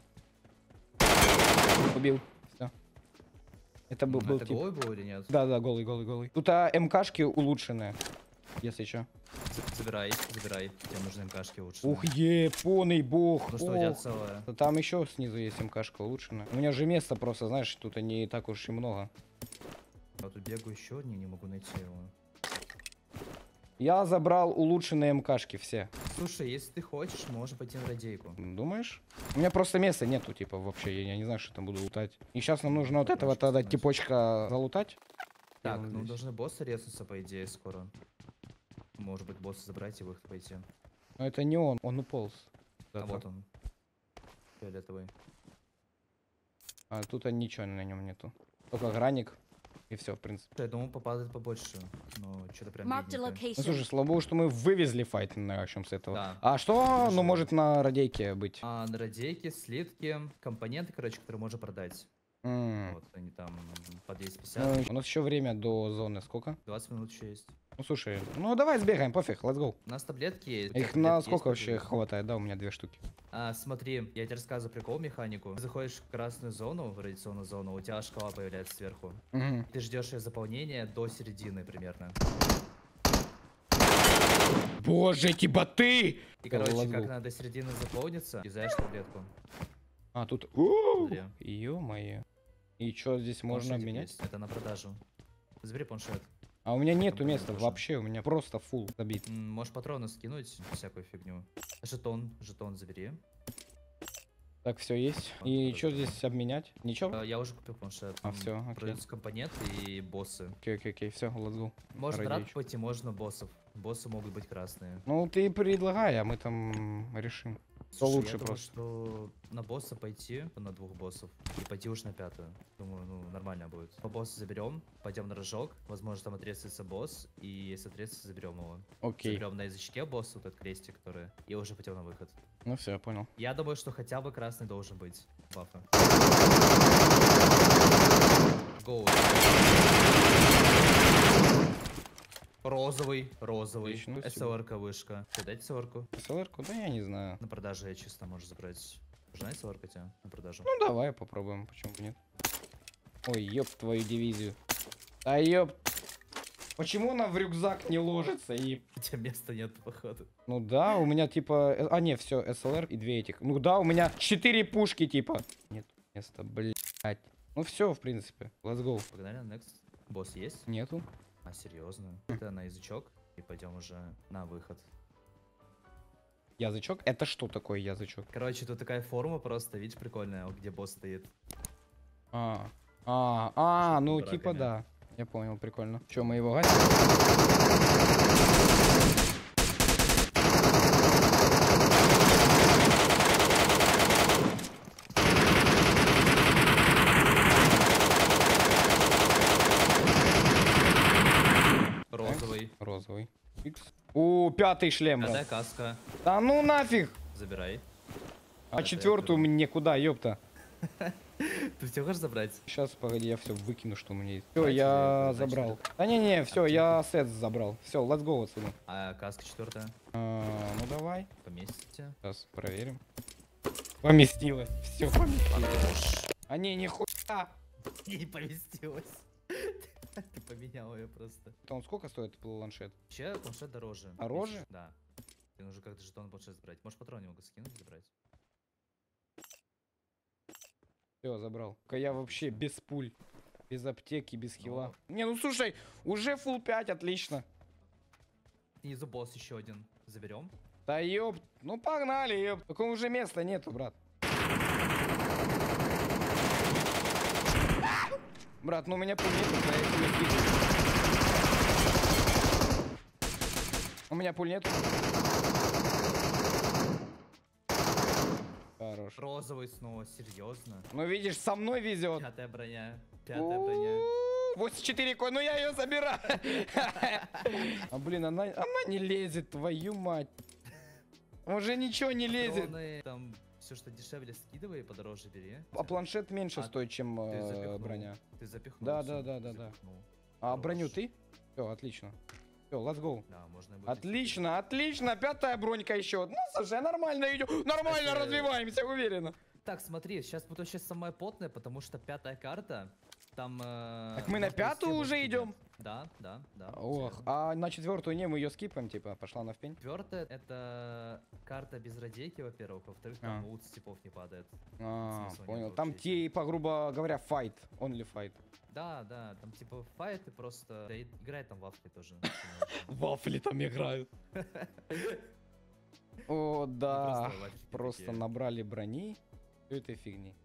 Speaker 1: Убил. Все. Это был,
Speaker 3: М,
Speaker 1: был
Speaker 3: это
Speaker 1: тип.
Speaker 3: голый был или нет?
Speaker 1: Да, да, голый, голый, голый. Тут а, МКшки улучшенные. Если что.
Speaker 3: З- Забирай, забирай. Тебе нужны МКшки лучше.
Speaker 1: Ух, епоный бог.
Speaker 3: Ну что, у тебя
Speaker 1: Ох.
Speaker 3: целая.
Speaker 1: Ну, там еще снизу есть МКшка улучшенная. У меня же места просто, знаешь, тут не так уж и много.
Speaker 3: Я тут бегаю еще одни, не могу найти его.
Speaker 1: Я забрал улучшенные МКшки все.
Speaker 3: Слушай, если ты хочешь, можем пойти на радейку.
Speaker 1: Думаешь? У меня просто места нету, типа, вообще. Я, я не знаю, что там буду лутать. И сейчас нам нужно вот этого
Speaker 3: Можешь
Speaker 1: тогда
Speaker 3: посмотреть.
Speaker 1: типочка залутать.
Speaker 3: Так,
Speaker 1: он
Speaker 3: ну
Speaker 1: здесь.
Speaker 3: должны боссы резнуться, по идее, скоро. Может быть, босса забрать и в их пойти.
Speaker 1: Но это не он, он уполз.
Speaker 3: А
Speaker 1: Да,
Speaker 3: вот
Speaker 1: так.
Speaker 3: он. Фиолетовый.
Speaker 1: А тут ничего на нем нету. Только граник. И все, в принципе.
Speaker 3: Я думал, попадает побольше. Но что-то прям
Speaker 4: Marked a
Speaker 3: бедненько.
Speaker 4: location.
Speaker 1: Ну слушай, слава богу, что мы вывезли файт, начнем с этого.
Speaker 3: Да.
Speaker 1: А что,
Speaker 3: Хорошо.
Speaker 1: ну, может на радейке быть?
Speaker 3: А на радейке, слитки, компоненты, короче, которые можно продать.
Speaker 1: М.
Speaker 3: Вот, они там по двести пятьдесят.
Speaker 1: Ну, у нас еще время до зоны сколько?
Speaker 3: двадцать минут еще есть.
Speaker 1: Ну слушай, ну давай сбегаем, пофиг, let's go.
Speaker 3: У нас таблетки есть. у тебя
Speaker 1: Их
Speaker 3: таблетки
Speaker 1: на
Speaker 3: есть,
Speaker 1: сколько вообще
Speaker 3: таблетки?
Speaker 1: хватает? Да, у меня две штуки.
Speaker 3: А, смотри, я тебе рассказываю прикол, механику. Ты заходишь в красную зону, в радиационную зону, у тебя шкала появляется сверху.
Speaker 1: Мгм.
Speaker 3: Ты ждешь ее заполнения до середины примерно.
Speaker 1: Боже, эти боты!
Speaker 3: И, короче,
Speaker 1: Let's
Speaker 3: как
Speaker 1: go.
Speaker 3: она до середины заполнится, юзаешь таблетку.
Speaker 1: А, тут...
Speaker 3: Смотри.
Speaker 1: Ё-моё. И что здесь можно
Speaker 3: Планшетик
Speaker 1: обменять?
Speaker 3: есть, это на продажу. Забери планшет.
Speaker 1: А у меня нету
Speaker 3: Там
Speaker 1: места
Speaker 3: можно.
Speaker 1: вообще, у меня просто фул забит.
Speaker 3: М, Можешь патроны скинуть, всякую фигню. Жетон, жетон забери.
Speaker 1: Так, все есть.
Speaker 3: Вот
Speaker 1: И
Speaker 3: это
Speaker 1: что
Speaker 3: да.
Speaker 1: здесь обменять? Ничего?
Speaker 3: А, Я уже купил планшет.
Speaker 1: А,
Speaker 3: Там
Speaker 1: всё, окей.
Speaker 3: продаются компоненты и боссы.
Speaker 1: Окей, окей, окей, все, let's go.
Speaker 3: Можно
Speaker 1: Ради
Speaker 3: драк
Speaker 1: ещё.
Speaker 3: пойти, можно боссов. Боссы могут быть красные.
Speaker 1: Ну, ты предлагай, а мы там решим. Что
Speaker 3: Слушай,
Speaker 1: лучше
Speaker 3: я думаю,
Speaker 1: просто.
Speaker 3: что на босса пойти, на двух боссов, и пойти уж на пятую. Думаю, ну, нормально будет. По боссу заберем, пойдем на рожок, возможно, там отрезается босс, и если отрезается, заберем его.
Speaker 1: Окей.
Speaker 3: Заберем на язычке босса, вот этот крестик, который, и уже пойдем на выход.
Speaker 1: Ну все, я понял.
Speaker 3: Я думаю, что хотя бы красный должен быть. Бафа. Гоу. Розовый, розовый.
Speaker 1: Отлично, спасибо.
Speaker 3: СЛР-ка вышка. Ты дать СЛР-ку?
Speaker 1: СЛР-ку? Да я не знаю.
Speaker 3: На продаже я чисто можешь забрать. Нужна СЛР-ка тебе на продажу?
Speaker 1: Ну давай попробуем, почему бы нет. Ой, ёб твою дивизию. А ёб. Почему она в рюкзак не ложится? И...
Speaker 3: У тебя места нет, походу.
Speaker 1: Ну да, у меня типа... э, А, не, все, СЛР и две этих. Ну да, у меня четыре пушки типа. Нет места, блядь. Ну все, в принципе. Let's go.
Speaker 3: Погнали на next. Босс есть?
Speaker 1: Нету.
Speaker 3: А, серьезно? Это на язычок. И пойдем уже на выход.
Speaker 1: Язычок? Это что такое язычок?
Speaker 3: Короче, тут такая форма просто, видишь, прикольная, вот где босс стоит.
Speaker 1: А, а, а, ну
Speaker 3: Под
Speaker 1: типа
Speaker 3: раками.
Speaker 1: да. Я понял, прикольно. Че, мы его гасим?
Speaker 3: Розовый.
Speaker 1: Розовый. Икс. О, пятый шлем,
Speaker 3: Пятая
Speaker 1: брат.
Speaker 3: каска.
Speaker 1: Да ну нафиг!
Speaker 3: Забирай.
Speaker 1: А
Speaker 3: Это я
Speaker 1: четвертую
Speaker 3: беру.
Speaker 1: мне куда, ёпта?
Speaker 3: Ты все хочешь забрать?
Speaker 1: Сейчас, погоди, я все выкину, что у меня есть. Все,
Speaker 3: Давайте
Speaker 1: я
Speaker 3: я
Speaker 1: забрал.
Speaker 3: начну.
Speaker 1: Да не-не, все,
Speaker 3: Аптеку.
Speaker 1: я сет забрал. Все, let's go отсюда.
Speaker 3: А каска четвертая.
Speaker 1: А, ну давай.
Speaker 3: Поместите.
Speaker 1: Сейчас проверим. Поместилось. Все, поместилось. А не, нихуя.
Speaker 3: Не поместилась. Ты поменял ее просто.
Speaker 1: Это он сколько стоит планшет?
Speaker 3: Вообще планшет дороже.
Speaker 1: Дороже?
Speaker 3: Тысяч, да. Ты нужно как-то жетон планшет забрать. Можешь патрон немного скинуть, забрать.
Speaker 1: Все, забрал. Ка я вообще без пуль. Без аптеки, без хила. Не, ну слушай, уже фулл пять, отлично.
Speaker 3: Снизу босс еще один. Заберем.
Speaker 1: Да ёп, ну погнали, ёп. Только уже места нету, брат. Брат, ну у меня пуль нету, поэтому я кидаю. У меня пуль нету. Хорош.
Speaker 3: Розовый снова, серьезно.
Speaker 1: Ну видишь, со мной везет.
Speaker 3: Пятая броня. Пятая броня.
Speaker 1: восемьдесят четыре кой, ну я ее забираю. А блин, она, она не лезет, твою мать. Уже ничего не лезет.
Speaker 3: Патроны, там все, что дешевле, скидывай и подороже бери.
Speaker 1: А планшет меньше
Speaker 3: А
Speaker 1: стоит, чем
Speaker 3: Ты
Speaker 1: э,
Speaker 3: запихнул.
Speaker 1: броня.
Speaker 3: Ты запихнул.
Speaker 1: Да,
Speaker 3: всё,
Speaker 1: да, да,
Speaker 3: ты
Speaker 1: да, да.
Speaker 3: запихнул.
Speaker 1: А
Speaker 3: Хорош.
Speaker 1: броню ты? Все, отлично. Все, let's go.
Speaker 3: Да, можно будет.
Speaker 1: Отлично, отлично. Пятая бронька еще. Ну, слушай, нормально идет. Нормально
Speaker 3: Кстати,
Speaker 1: развиваемся, уверенно.
Speaker 3: Так, смотри, сейчас будет вообще самая потная, потому что пятая карта. Там. э,
Speaker 1: Так мы на
Speaker 3: можно
Speaker 1: пятую
Speaker 3: везде
Speaker 1: уже
Speaker 3: вот
Speaker 1: идем?
Speaker 3: нет. Да, да, да.
Speaker 1: Ох, а на четвертую не, мы ее скипаем, типа, пошла на впень.
Speaker 3: Четвертая это карта без радейки, во-первых, во-вторых, там
Speaker 1: А.
Speaker 3: лут с типов не падает.
Speaker 1: А,
Speaker 3: Смысла нет
Speaker 1: понял.
Speaker 3: вообще
Speaker 1: Там
Speaker 3: идти.
Speaker 1: типа, грубо говоря, файт. Only fight.
Speaker 3: Да, да, там типа файт и просто да, и играет там вафли тоже.
Speaker 1: Вафли там играют. О, да. Просто набрали брони. Всё этой фигни.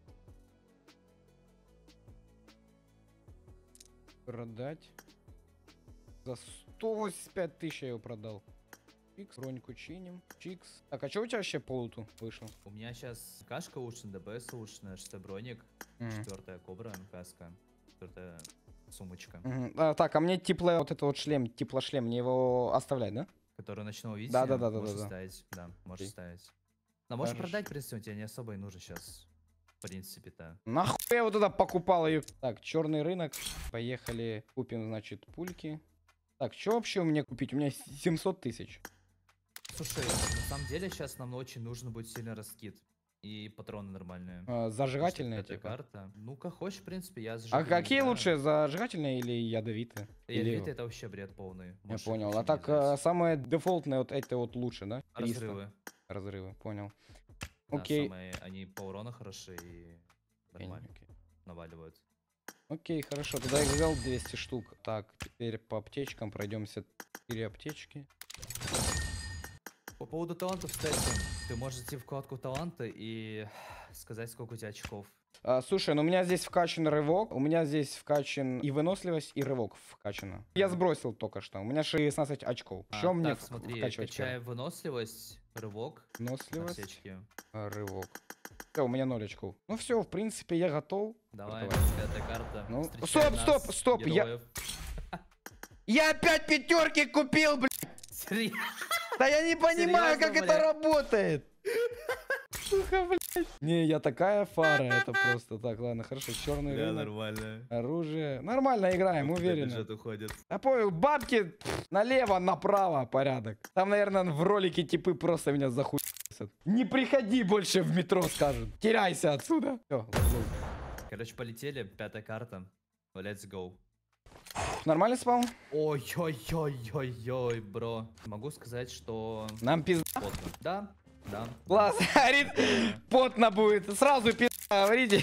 Speaker 1: Продать. За сто восемьдесят пять тысяч я его продал. Чикс, броньку чиним. Чикс. Так, а что у тебя вообще по луту вышло?
Speaker 3: У меня сейчас кашка улучшена, ДБС улучшена, шестой броник,
Speaker 1: Мгм.
Speaker 3: четвертая кобра, каска, четвертая сумочка,
Speaker 1: Мгм. А, так, а мне тепло, вот это вот шлем, теплошлем, мне его оставлять, да?
Speaker 3: которую ночного видения.
Speaker 1: Да, да, да, да,
Speaker 3: можешь
Speaker 1: да, да.
Speaker 3: ставить, да, можешь
Speaker 1: Окей.
Speaker 3: ставить. Но можешь
Speaker 1: Хорошо.
Speaker 3: продать, в принципе, он тебе не особо и нужен сейчас. В принципе-то.
Speaker 1: Нахуй я вот туда покупал ее. Так, черный рынок. Поехали. Купим, значит, пульки. Так, что вообще у меня купить? У меня семьсот тысяч.
Speaker 3: Слушай, на самом деле сейчас нам очень нужно будет сильно раскид. И патроны нормальные.
Speaker 1: А, зажигательная,
Speaker 3: Пятая
Speaker 1: типа.
Speaker 3: карта. Ну, как хочешь, в принципе, я
Speaker 1: А
Speaker 3: зажигательный
Speaker 1: какие
Speaker 3: играю.
Speaker 1: лучше, зажигательные или ядовитые? Или-
Speaker 3: Ядовитый это вообще бред полный.
Speaker 1: Я
Speaker 3: Можешь
Speaker 1: понял.
Speaker 3: вообще
Speaker 1: А
Speaker 3: не
Speaker 1: так,
Speaker 3: лезть.
Speaker 1: а, самые дефолтные вот эти вот лучше, да? триста.
Speaker 3: Разрывы.
Speaker 1: Разрывы, понял.
Speaker 3: Да,
Speaker 1: Окей.
Speaker 3: самые- они по урону хороши и
Speaker 1: Окей,
Speaker 3: нормально
Speaker 1: окей.
Speaker 3: наваливают.
Speaker 1: Окей, хорошо. Тогда я взял двести штук. Так, теперь по аптечкам пройдемся. четыре аптечки.
Speaker 3: По поводу талантов, кстати, ты можешь зайти в вкладку таланты и сказать, сколько у тебя очков.
Speaker 1: А, слушай, ну у меня здесь вкачан рывок, у меня здесь вкачан и выносливость, и рывок вкачано. Я сбросил только что, у меня шестнадцать очков.
Speaker 3: А,
Speaker 1: Что мне
Speaker 3: так,
Speaker 1: в-
Speaker 3: смотри,
Speaker 1: вкачивать?
Speaker 3: качай выносливость, рывок, на
Speaker 1: Выносливость,
Speaker 3: аптечки.
Speaker 1: а, рывок. Все, у меня ноль очков. Ну все, в принципе, я готов.
Speaker 3: Давай,
Speaker 1: Давай.
Speaker 3: пятая карта.
Speaker 1: Ну,
Speaker 3: Встречай
Speaker 1: стоп, стоп,
Speaker 3: нас,
Speaker 1: стоп, я-
Speaker 3: героев.
Speaker 1: Я опять пятерки купил, блядь!
Speaker 3: Серьезно?
Speaker 1: Да я не понимаю,
Speaker 3: Серьезно,
Speaker 1: как это
Speaker 3: блядь?
Speaker 1: работает! Сука, блядь. Не, я такая фара, это просто так, ладно, хорошо, черный
Speaker 3: Да,
Speaker 1: рынок,
Speaker 3: нормально.
Speaker 1: оружие. Нормально играем, уверенно.
Speaker 3: Бюджет уходит.
Speaker 1: Я понял, бабки пф, налево, направо, порядок. Там, наверное, в ролике типы просто меня захуесят. Не приходи больше в метро, скажут. Теряйся отсюда. Все,
Speaker 3: Короче, полетели. Пятая карта. Let's go.
Speaker 4: Нормальный спаун?
Speaker 3: Ой-ой-ой-ой-ой, бро. Могу сказать, что...
Speaker 4: Нам пизда.
Speaker 3: Потно. Да, да.
Speaker 4: Класс, говорит, потно будет. Сразу пизда, говорите.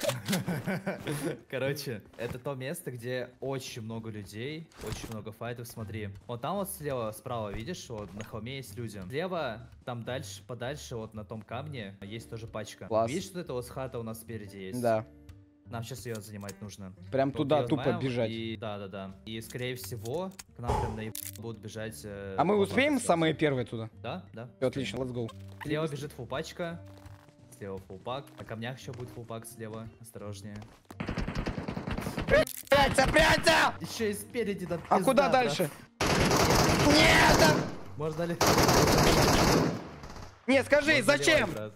Speaker 3: Короче, это то место, где очень много людей, очень много файтов. Смотри, вот там вот слева, справа, видишь, вот на холме есть люди. Слева, там дальше, подальше, вот на том камне, есть тоже пачка.
Speaker 4: Класс.
Speaker 3: Видишь, что это вот хата у нас спереди есть?
Speaker 4: Да.
Speaker 3: Нам сейчас ее занимать нужно.
Speaker 4: Прям
Speaker 3: Вот
Speaker 4: туда
Speaker 3: её
Speaker 4: тупо
Speaker 3: знаем,
Speaker 4: бежать.
Speaker 3: И, да, да, да. И скорее всего, к нам прям на будут бежать. э,
Speaker 4: А мы
Speaker 3: лопаты
Speaker 4: успеем
Speaker 3: сразу.
Speaker 4: самые первые туда?
Speaker 3: Да, да.
Speaker 4: Всё, отлично, let's go.
Speaker 3: Слева бежит фулпачка. Слева фулпак. На камнях еще будет фулпак слева. Осторожнее.
Speaker 4: Прячься, прячься!
Speaker 3: Еще и спереди, да.
Speaker 4: А
Speaker 3: пизда,
Speaker 4: куда
Speaker 3: брат.
Speaker 4: дальше? Нет! да-
Speaker 3: Можно ли?
Speaker 4: Не, скажи,
Speaker 3: Можно
Speaker 4: зачем?
Speaker 3: ливать, брат.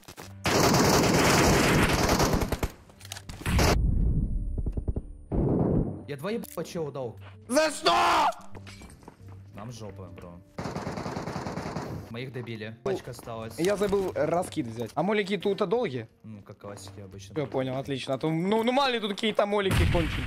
Speaker 3: Я два ебать чего дал.
Speaker 4: За что?
Speaker 3: Нам жопа, бро. Мы их добили. Пачка осталась.
Speaker 4: Я забыл раскид взять. А молики тут долгие?
Speaker 3: Ну, как классики обычно.
Speaker 4: Все, понял, отлично. А то, ну, ну мало ли тут какие-то молики кончены.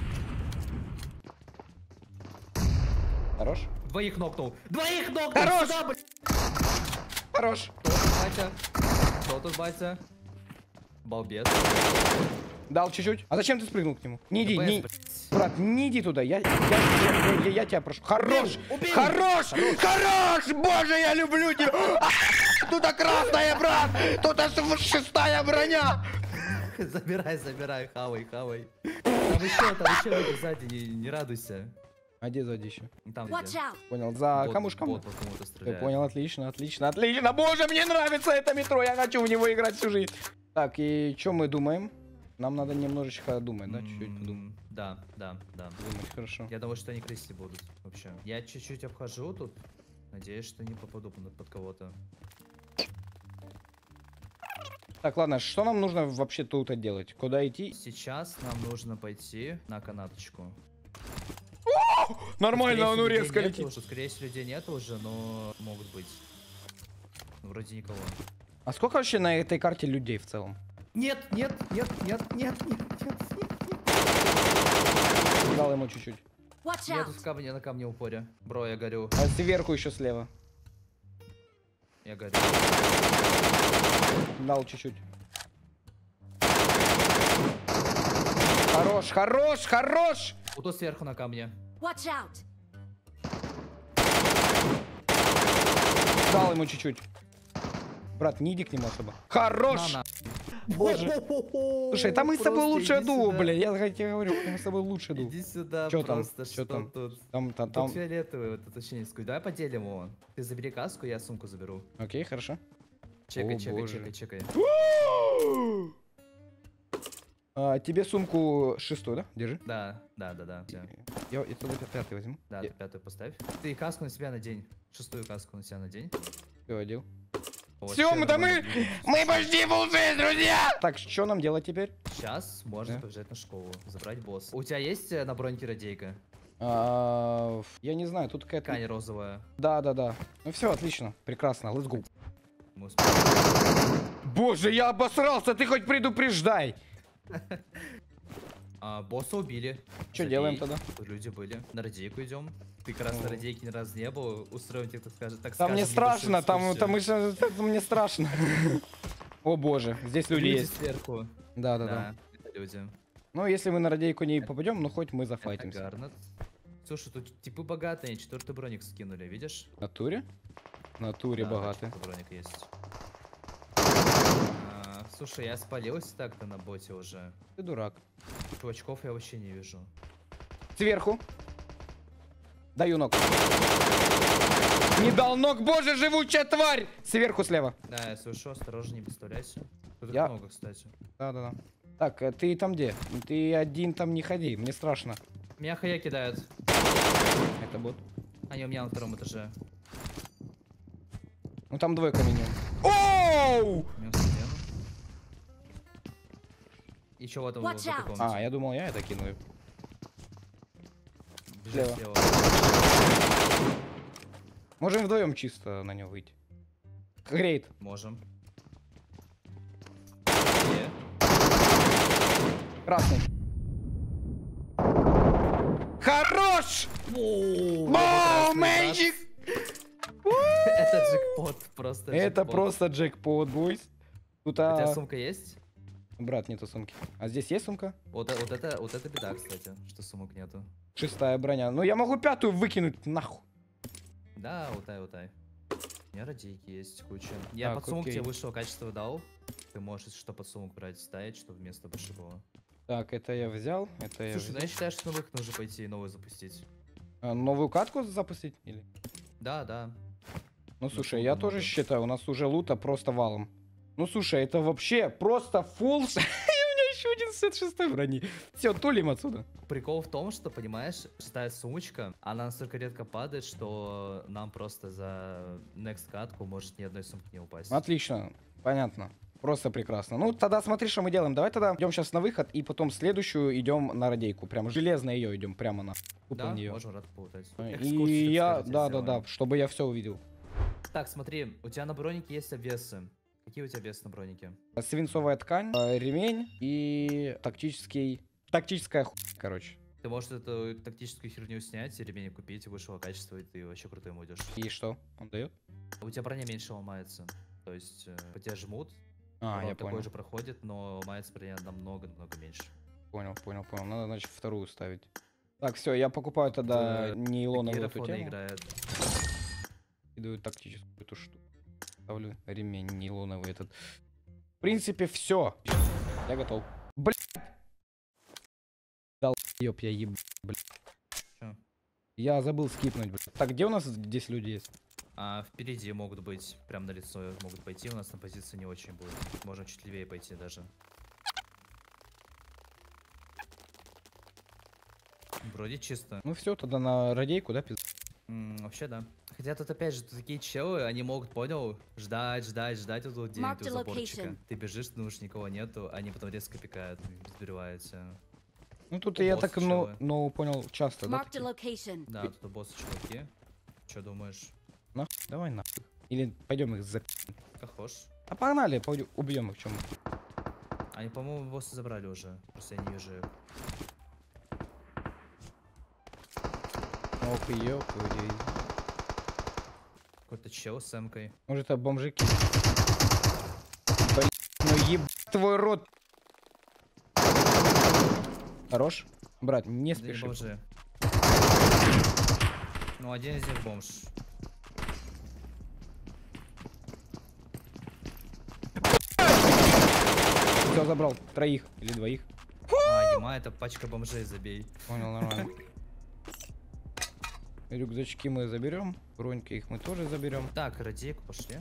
Speaker 4: Хорош?
Speaker 3: Двоих нокнул. Двоих нокнул!
Speaker 4: Хорош!
Speaker 3: Сюда, блядь!
Speaker 4: Хорош.
Speaker 3: Кто тут, батя? Кто тут, батя? Балбес.
Speaker 4: Дал чуть-чуть. А зачем ты спрыгнул к нему? Не иди,
Speaker 3: ДПС,
Speaker 4: не...
Speaker 3: блядь.
Speaker 4: Брат, не иди туда. Я, я, я, я, я тебя прошу. Хорош!
Speaker 3: Убил!
Speaker 4: Хорош! Хорош! Боже, я люблю тебя! А, тут красная, брат! Тут аж шестая броня!
Speaker 3: Забирай, забирай, хавай, хавай. Там еще, там еще люди сзади, не, не радуйся.
Speaker 4: А где сзади еще?
Speaker 3: Там
Speaker 5: Watch
Speaker 3: где?
Speaker 5: out!
Speaker 4: Понял, за
Speaker 3: Бот-
Speaker 4: камушком?
Speaker 3: бот по кому-то
Speaker 4: Ты
Speaker 3: стреляет.
Speaker 4: понял, отлично, отлично, отлично. Боже, мне нравится это метро, я хочу в него играть всю жизнь. Так, и что мы думаем? Нам надо немножечко думать, да? Чуть-чуть подумать.
Speaker 3: М, Да, да, да.
Speaker 4: Думать, хорошо.
Speaker 3: Я думаю, что они крысить будут вообще. Я чуть-чуть обхожу тут. Надеюсь, что не попаду под, под кого-то.
Speaker 4: Так, ладно, что нам нужно вообще тут делать? Куда идти?
Speaker 3: Сейчас нам нужно пойти на канаточку.
Speaker 4: Нормально,
Speaker 3: Скорее
Speaker 4: оно
Speaker 3: всего, людей
Speaker 4: резко
Speaker 3: нету
Speaker 4: летит.
Speaker 3: Уже, скорее всего, людей нет уже, но могут быть. Ну, вроде никого.
Speaker 4: А сколько вообще на этой карте людей в целом?
Speaker 3: Нет, нет, нет, нет, нет, нет, нет,
Speaker 4: Дал ему чуть-чуть.
Speaker 5: Watch
Speaker 3: нет.
Speaker 5: out!
Speaker 3: Тут камни на камне упоре. Бро, я горю.
Speaker 4: А сверху еще слева.
Speaker 3: Я горю.
Speaker 4: Дал чуть-чуть. Хорош, хорош, хорош!
Speaker 3: Вот тут сверху на камне.
Speaker 5: Watch out!
Speaker 4: Дал ему чуть-чуть. Брат, не иди к нему особо. Хорош!
Speaker 3: На, на.
Speaker 4: Боже. Слушай, там мы с тобой
Speaker 3: Просто
Speaker 4: лучшее
Speaker 3: иди
Speaker 4: дуо,
Speaker 3: сюда.
Speaker 4: бля. Я тебе говорю, мы с тобой лучшее дуо.
Speaker 3: Иди сюда,
Speaker 4: Чё там?
Speaker 3: просто,
Speaker 4: Чё
Speaker 3: что
Speaker 4: там?
Speaker 3: тут?
Speaker 4: Там, там,
Speaker 3: Тут
Speaker 4: там.
Speaker 3: фиолетовый, вот это щенецкую. Давай поделим его. Ты забери каску, я сумку заберу.
Speaker 4: Окей, хорошо.
Speaker 3: Чекай,
Speaker 4: О,
Speaker 3: чекай,
Speaker 4: боже.
Speaker 3: чекай, чекай.
Speaker 4: А, тебе сумку шестую, да? Держи.
Speaker 3: Да, да, да, да. Всё.
Speaker 4: Я, я туда пятый возьму.
Speaker 3: Да,
Speaker 4: Я-
Speaker 3: ты пятую поставь. Ты каску на себя надень. Шестую каску на себя надень.
Speaker 4: Всё, одел.
Speaker 3: Вот,
Speaker 4: Все,
Speaker 3: всё
Speaker 4: мы там мы,
Speaker 3: нормально двигаемся.
Speaker 4: мы почти полжизни, друзья! Так, что нам делать теперь?
Speaker 3: Сейчас можно
Speaker 4: Да.
Speaker 3: побежать на школу, забрать босса. У тебя есть э, на броньке радейка?
Speaker 4: А, ф- я не знаю, тут какая-то...
Speaker 3: Ткань розовая.
Speaker 4: Да, да, да. Ну все, отлично, прекрасно, let's go.
Speaker 3: Мы успеем.
Speaker 4: Боже, я обосрался, ты хоть предупреждай.
Speaker 3: А, босса убили.
Speaker 4: Что
Speaker 3: Забей.
Speaker 4: делаем тогда?
Speaker 3: Тут люди были. На радейку идем. Ты как раз на
Speaker 4: О.
Speaker 3: радейке ни разу не был. Устроим тебе, так скажем, так
Speaker 4: Там мне
Speaker 3: скажем,
Speaker 4: страшно,
Speaker 3: небольшую
Speaker 4: там,
Speaker 3: экскурсию.
Speaker 4: там мы щас- это мне страшно. О боже, здесь люди
Speaker 3: Люди
Speaker 4: есть.
Speaker 3: сверху.
Speaker 4: Да, да, да.
Speaker 3: Да, это люди.
Speaker 4: Ну, если мы на радейку не попадем, ну хоть мы
Speaker 3: Это
Speaker 4: зафайтимся.
Speaker 3: Гарнет. Слушай, тут типы богатые, четвертый броник скинули, видишь?
Speaker 4: В натуре? В натуре
Speaker 3: Да,
Speaker 4: богатый.
Speaker 3: четвёртый броник есть. А, слушай, я спалился так-то на боте уже.
Speaker 4: Ты дурак.
Speaker 3: Чувачков я вообще не вижу.
Speaker 4: Сверху. Даю ног. Не дал ног, боже, живучая тварь! Сверху слева.
Speaker 3: Да, я слышу, осторожно, не подставляйся. Тут их
Speaker 4: Я-
Speaker 3: много, кстати.
Speaker 4: Да, да, да. Так, э, ты там где? Ты один там не ходи, мне страшно.
Speaker 3: Меня хая кидают.
Speaker 4: Это бот.
Speaker 3: Они у меня на втором этаже.
Speaker 4: Ну там двойка минимум. Оу!
Speaker 3: Минус один. И чё в этом в
Speaker 5: Watch
Speaker 3: этой
Speaker 5: out.
Speaker 3: комнате?
Speaker 4: А, я думал, я это кину.
Speaker 3: Бежит
Speaker 4: слева.
Speaker 3: слева.
Speaker 4: Можем вдвоем чисто на него выйти. Грейт.
Speaker 3: Можем. Е.
Speaker 4: Красный. Хорош! Хорош! Бум, Мэджик!
Speaker 3: Это джекпот, просто
Speaker 4: Это
Speaker 3: джекпот.
Speaker 4: просто джекпот, бойс. Тут,
Speaker 3: У тебя
Speaker 4: а...
Speaker 3: сумка есть?
Speaker 4: Брат, нету сумки. А здесь есть сумка?
Speaker 3: Вот, э- вот это, вот это беда, кстати, что сумок нету.
Speaker 4: Шестая броня. Ну я могу пятую выкинуть, нахуй.
Speaker 3: Да, утай, утай. У меня радийки есть куча. Я
Speaker 4: Так,
Speaker 3: под сумок
Speaker 4: окей.
Speaker 3: тебе высшего качества дал. Ты можешь что под сумок брать, ставить, чтобы вместо большого.
Speaker 4: Так, это я взял, это я
Speaker 3: Слушай, ну
Speaker 4: взял.
Speaker 3: я считаю, что новых нужно пойти новую запустить.
Speaker 4: А, новую катку запустить? Или?
Speaker 3: Да, да.
Speaker 4: Ну слушай,
Speaker 3: лута
Speaker 4: я
Speaker 3: много.
Speaker 4: тоже считаю, у нас уже лута просто валом. Ну слушай, это вообще просто фулл. И у меня еще один сет шестой брони. Все, тулим отсюда.
Speaker 3: Прикол в том, что, понимаешь, шестая сумочка, она настолько редко падает, что нам просто за next катку может ни одной сумки не упасть.
Speaker 4: Отлично, понятно. Просто прекрасно. Ну, тогда смотри, что мы делаем. Давай тогда идем сейчас на выход, и потом следующую идем на радейку. Прям железно ее идем, прямо на. Тупо
Speaker 3: Да,
Speaker 4: в нее.
Speaker 3: можем рад полутать.
Speaker 4: И я, да, да, да, чтобы я все увидел.
Speaker 3: Так, смотри, у тебя на бронике есть обвесы. Какие у тебя обвесы на бронике?
Speaker 4: Свинцовая ткань, э, ремень и тактический... Тактическая хуйня, короче.
Speaker 3: Ты можешь эту тактическую херню снять, и ремень купить, высшего качества, и ты вообще крутой будешь.
Speaker 4: И что? Он дает?
Speaker 3: У тебя броня меньше ломается. То есть, э, по тебе жмут,
Speaker 4: А,
Speaker 3: урон
Speaker 4: я
Speaker 3: такой
Speaker 4: понял.
Speaker 3: же проходит, но ломается броня намного-намного меньше.
Speaker 4: Понял, понял, понял. Надо, значит, вторую ставить. Так, все, я покупаю тогда
Speaker 3: Да,
Speaker 4: нейлоновую эту
Speaker 3: Герофоны
Speaker 4: тему.
Speaker 3: играет.
Speaker 4: Кидаю тактическую эту штуку. Ставлю ремень нейлоновый этот. В принципе, все. Я готов. Блять! Дал ёб, я еб... блядь.
Speaker 3: Чё?
Speaker 4: Я забыл скипнуть, блядь. Так, где у нас здесь люди есть?
Speaker 3: А впереди могут быть, прям на лицо могут пойти, у нас на позиции не очень будет. Можно чуть левее пойти даже. Вроде чисто.
Speaker 4: Ну все, тогда на радейку, да, пиз...
Speaker 3: М, вообще да. Хотя тут опять же тут такие челы, они могут, понял, ждать, ждать, ждать вот тут где-нибудь
Speaker 5: Marked
Speaker 3: у
Speaker 5: a
Speaker 3: заборчика.
Speaker 5: location.
Speaker 3: Ты бежишь, ты думаешь, никого нету, они потом резко пикают, сбиваются.
Speaker 4: Ну тут
Speaker 3: У
Speaker 4: я
Speaker 3: босса
Speaker 4: так, ну,
Speaker 3: челы.
Speaker 4: ну, понял, часто, да?
Speaker 5: Marked a
Speaker 4: такие?
Speaker 5: location.
Speaker 3: Да, тут у босса чуваки. Че думаешь?
Speaker 4: Нахуй, давай нахуй. Или пойдем их за...
Speaker 3: Как хошь?
Speaker 4: А погнали, пойдем, убьем их, чем.
Speaker 3: Они, по-моему, босса забрали уже. Просто я не вижу их.
Speaker 4: Ох, ёп,
Speaker 3: Какой-то чел с эмкой.
Speaker 4: может это бомжики? Блин, ну еб твой рот. Хорош? Брат, не
Speaker 3: Да не
Speaker 4: спеши.
Speaker 3: бомжи. Ну, один из них бомж.
Speaker 4: Все, забрал. Троих или двоих.
Speaker 3: А, Ема, это пачка бомжей, забей.
Speaker 4: Понял, нормально. Рюкзачки мы заберем. Броньки их мы тоже заберем.
Speaker 3: Так, радейку пошли.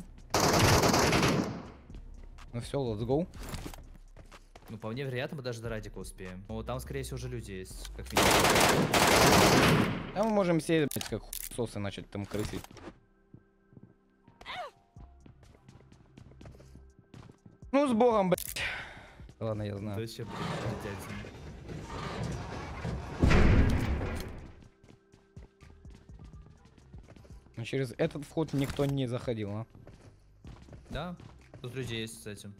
Speaker 4: Ну все, let's go.
Speaker 3: Ну, по мне, вероятно, мы даже до радика успеем. Ну, там, скорее всего, уже люди есть. Как минимум.
Speaker 4: А мы можем все, блядь, как сосы начать там крысить. Ну, с богом, блядь. Ладно, я знаю.
Speaker 3: Вообще, блин, дядя.
Speaker 4: Но через этот вход никто не заходил, а?
Speaker 3: Да, тут люди есть с этим.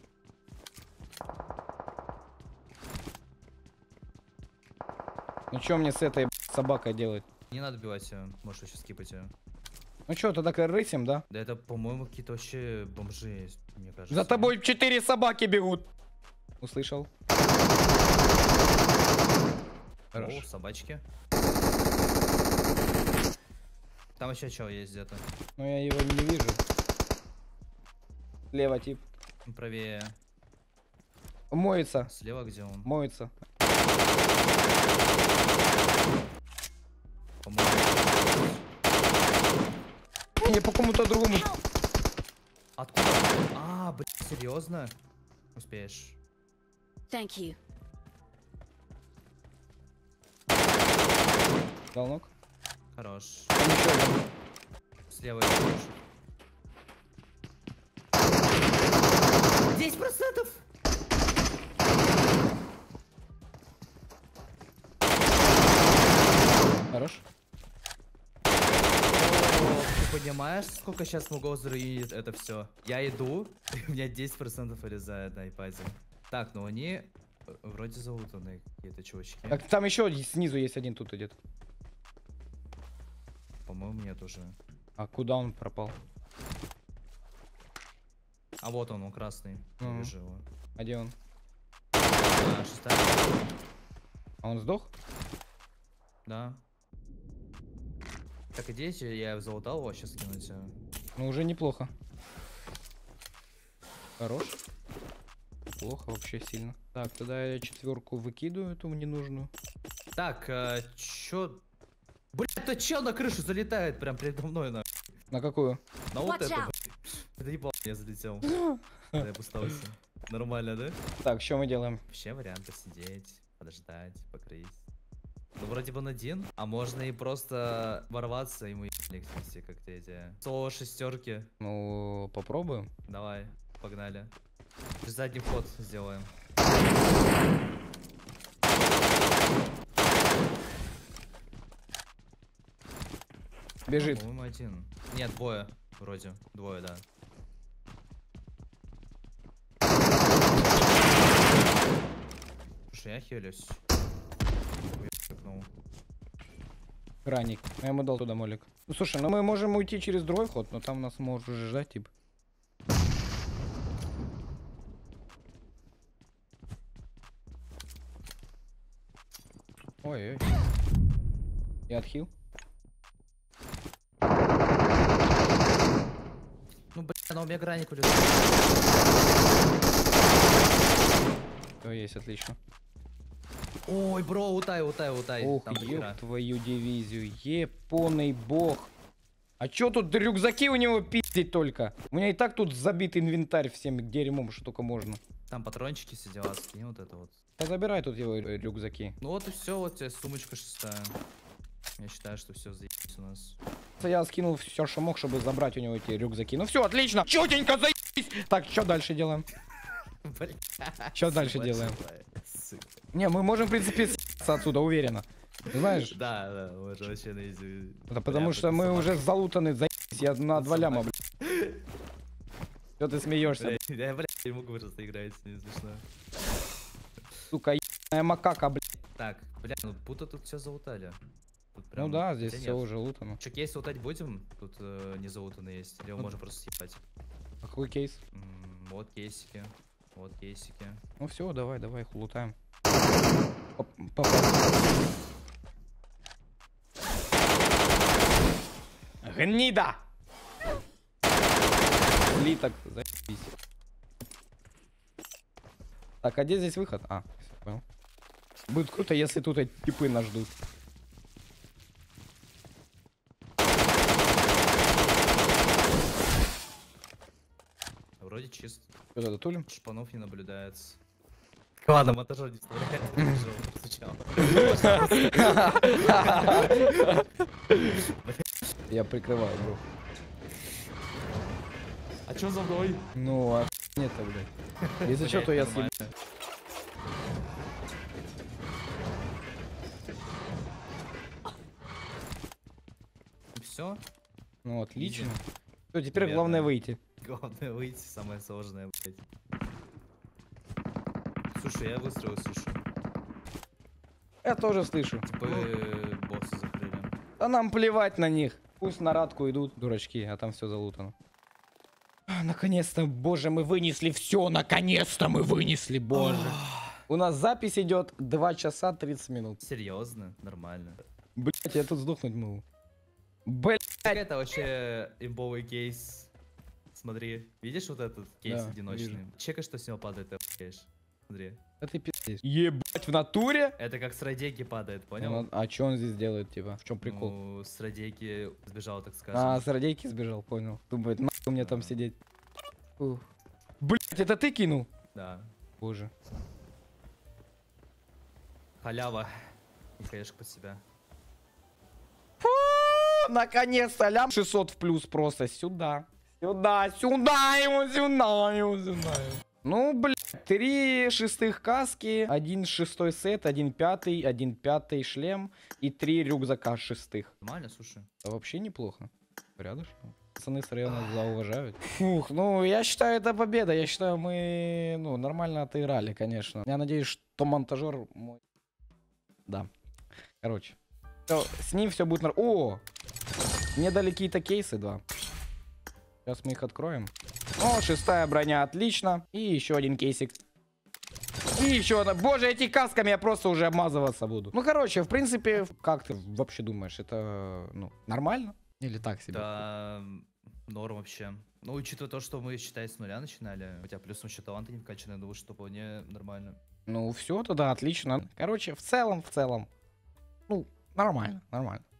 Speaker 4: Ну что мне с этой блядь, собакой делать?
Speaker 3: Не надо бивать ее, можешь еще скипать ее.
Speaker 4: Ну что, тогда рысим, да?
Speaker 3: Да это, по-моему, какие-то вообще бомжи есть, мне кажется.
Speaker 4: За тобой четыре собаки бегут. Услышал.
Speaker 3: О,
Speaker 4: Хорошо.
Speaker 3: собачки. Там еще чел есть где-то.
Speaker 4: Но я его не вижу. Слева тип.
Speaker 3: Правее.
Speaker 4: Моется.
Speaker 3: Слева где он?
Speaker 4: Моется.
Speaker 3: По-моему.
Speaker 4: Не по кому-то другому.
Speaker 3: Откуда? А, блин, серьезно? Успеешь.
Speaker 5: Thank you.
Speaker 4: Дал ног.
Speaker 3: Хорош.
Speaker 4: Там еще один.
Speaker 3: Слева еще. десять процентов!
Speaker 4: Хорош.
Speaker 3: О, ты понимаешь, сколько сейчас могу заруинить это все? Я иду, и у меня десять процентов вырезает на айпаде. Так, ну они э, вроде залутанные какие-то чувачки.
Speaker 4: Так, там еще снизу есть один тут идет.
Speaker 3: по-моему, нет уже.
Speaker 4: А куда он пропал?
Speaker 3: А вот он, он красный. Я
Speaker 4: Мгм.
Speaker 3: вижу его.
Speaker 4: А где он?
Speaker 3: А, шестая.
Speaker 4: А он сдох?
Speaker 3: Да. Так, идите, я залутал его, сейчас скинуть. а.
Speaker 4: Ну, уже неплохо. Хорош. Плохо вообще сильно. Так, тогда я четверку выкидываю, эту ненужную.
Speaker 3: Так, а, чё? Блять, это чел на крышу залетает прям передо мной, на.
Speaker 4: На какую?
Speaker 3: На вот
Speaker 5: Watch
Speaker 3: это,
Speaker 5: out.
Speaker 3: блядь. Это ебал, я залетел. Да, я пустался. Нормально, да?
Speaker 4: Так, что мы делаем?
Speaker 3: Вообще вариант посидеть, подождать, покрыть. Ну, вроде бы он один, а можно и просто ворваться, ему ебали все как эти. Соло шестерки.
Speaker 4: Ну, попробуем.
Speaker 3: Давай, погнали. Задний вход сделаем.
Speaker 4: Бежит.
Speaker 3: По-моему, один. Нет, двое. Вроде. Двое, да. Слушай, я хилюсь. Ой, пикнул.
Speaker 4: Граник. Я ему дал туда молик. Ну, слушай, ну мы можем уйти через другой вход, но там нас может уже ждать, типа. Ой-ой. Я отхил.
Speaker 3: Ну, блин, она у меня граник улетел.
Speaker 4: Все есть, отлично.
Speaker 3: Ой, бро, утай, утай, утай.
Speaker 4: Ох,
Speaker 3: Там дохера.
Speaker 4: ёб твою дивизию. Епоный бог. А чё тут рюкзаки у него пиздить только? У меня и так тут забит инвентарь всем дерьмом, что только можно.
Speaker 3: Там патрончики все дела, скинь вот это вот.
Speaker 4: Да забирай тут его э, рюкзаки.
Speaker 3: Ну вот и все, вот у тебя сумочка шестая. Я считаю, что все заебись у нас.
Speaker 4: Я скинул все, что мог, чтобы забрать у него эти рюкзаки. Ну все, отлично. Чётенько, заебись. Так, что дальше делаем? Что дальше делаем? Не, мы можем, в принципе, с***ться отсюда, уверенно. Знаешь?
Speaker 3: Да, да, мы же вообще на изи.
Speaker 4: Это потому что мы уже залутаны, заебись. Я на два ляма, блядь. Что ты смеешься,
Speaker 3: Блядь, я, блядь, не могу просто играть, не смешно.
Speaker 4: сука, ебаная макака, блядь.
Speaker 3: Так, блядь, ну будто тут все залутали. Тут
Speaker 4: Ну
Speaker 3: прям-
Speaker 4: да, здесь
Speaker 3: хотя
Speaker 4: все
Speaker 3: нет.
Speaker 4: уже лутано.
Speaker 3: Че, кейс лутать будем? Тут э, не залутаны есть. Или его
Speaker 4: Ну-
Speaker 3: можно просто съебать?
Speaker 4: А какой кейс?
Speaker 3: М, вот кейсики. Вот кейсики.
Speaker 4: Ну все, давай, давай их лутаем. Оп, попал. Гнида! Слиток, заебись. Так, а где здесь выход? А, всё, понял. Будет круто, если тут эти типы нас ждут.
Speaker 3: Вроде чист.
Speaker 4: Что тогда тулим?
Speaker 3: Шпанов не наблюдается. Ладно, монтажер не вставляет. Сначала.
Speaker 4: Я прикрываю, бро.
Speaker 3: А чё за мной?
Speaker 4: Ну, а нет-то, блядь. Если что, то я съеб...
Speaker 3: Все?
Speaker 4: Ну, отлично. Все, теперь
Speaker 3: Наверное.
Speaker 4: главное выйти.
Speaker 3: Главное выйти, самое сложное, блядь. Слушай, я выстрелы слышу.
Speaker 4: Я тоже слышу.
Speaker 3: Типа э, босса закрыли.
Speaker 4: А нам плевать на них. Пусть на радку идут, дурачки, а там все залутано. А, наконец-то, боже, мы вынесли все, наконец-то мы вынесли, боже. У нас запись идет два часа тридцать минут.
Speaker 3: Серьезно? Нормально.
Speaker 4: Блять, я тут сдохнуть могу. Блять.
Speaker 3: Так это вообще имбовый кейс. Смотри, видишь вот этот кейс
Speaker 4: Да,
Speaker 3: одиночный?
Speaker 4: вижу.
Speaker 3: Чека, что с него падает, ты охуеешь. Смотри.
Speaker 4: А ты пиздец. Ебать, в натуре?
Speaker 3: Это как с радейки падает, понял?
Speaker 4: Ну, а что он здесь делает, типа? В чем прикол?
Speaker 3: Ну, с радейки сбежал, так скажем.
Speaker 4: А, с радейки сбежал, понял. Думает, нахуй мне там сидеть. Блять, это ты кинул?
Speaker 3: Да.
Speaker 4: Боже.
Speaker 3: Халява. И хаешка под себя.
Speaker 4: Наконец-то, лям шестьсот в плюс просто сюда. Сюда, сюда его, сюда его, сюда его. Ну, блядь, три шестых каски, один шестой сет, один пятый, один пятый шлем и три рюкзака шестых.
Speaker 3: Нормально, слушай.
Speaker 4: Это вообще неплохо. Порядочно. Пацаны с района зауважают. Фух, ну, я считаю, это победа. Я считаю, мы, ну, нормально отыграли, конечно. Я надеюсь, что монтажер мой... Да. Короче. Всё, с ним все будет нормально. О! Мне дали какие-то кейсы, два. Сейчас мы их откроем. О, шестая броня, отлично. И еще один кейсик. И еще одна. Боже, эти касками я просто уже обмазываться буду. Ну, короче, в принципе, как ты вообще думаешь, это, ну, нормально? Или так себе?
Speaker 3: Да, норм вообще. Ну, учитывая то, что мы, считай, с нуля начинали, хотя плюсом еще таланты не вкачаны, думаю, что вполне нормально.
Speaker 4: Ну, все, тогда отлично. Короче, в целом, в целом, ну, нормально, нормально.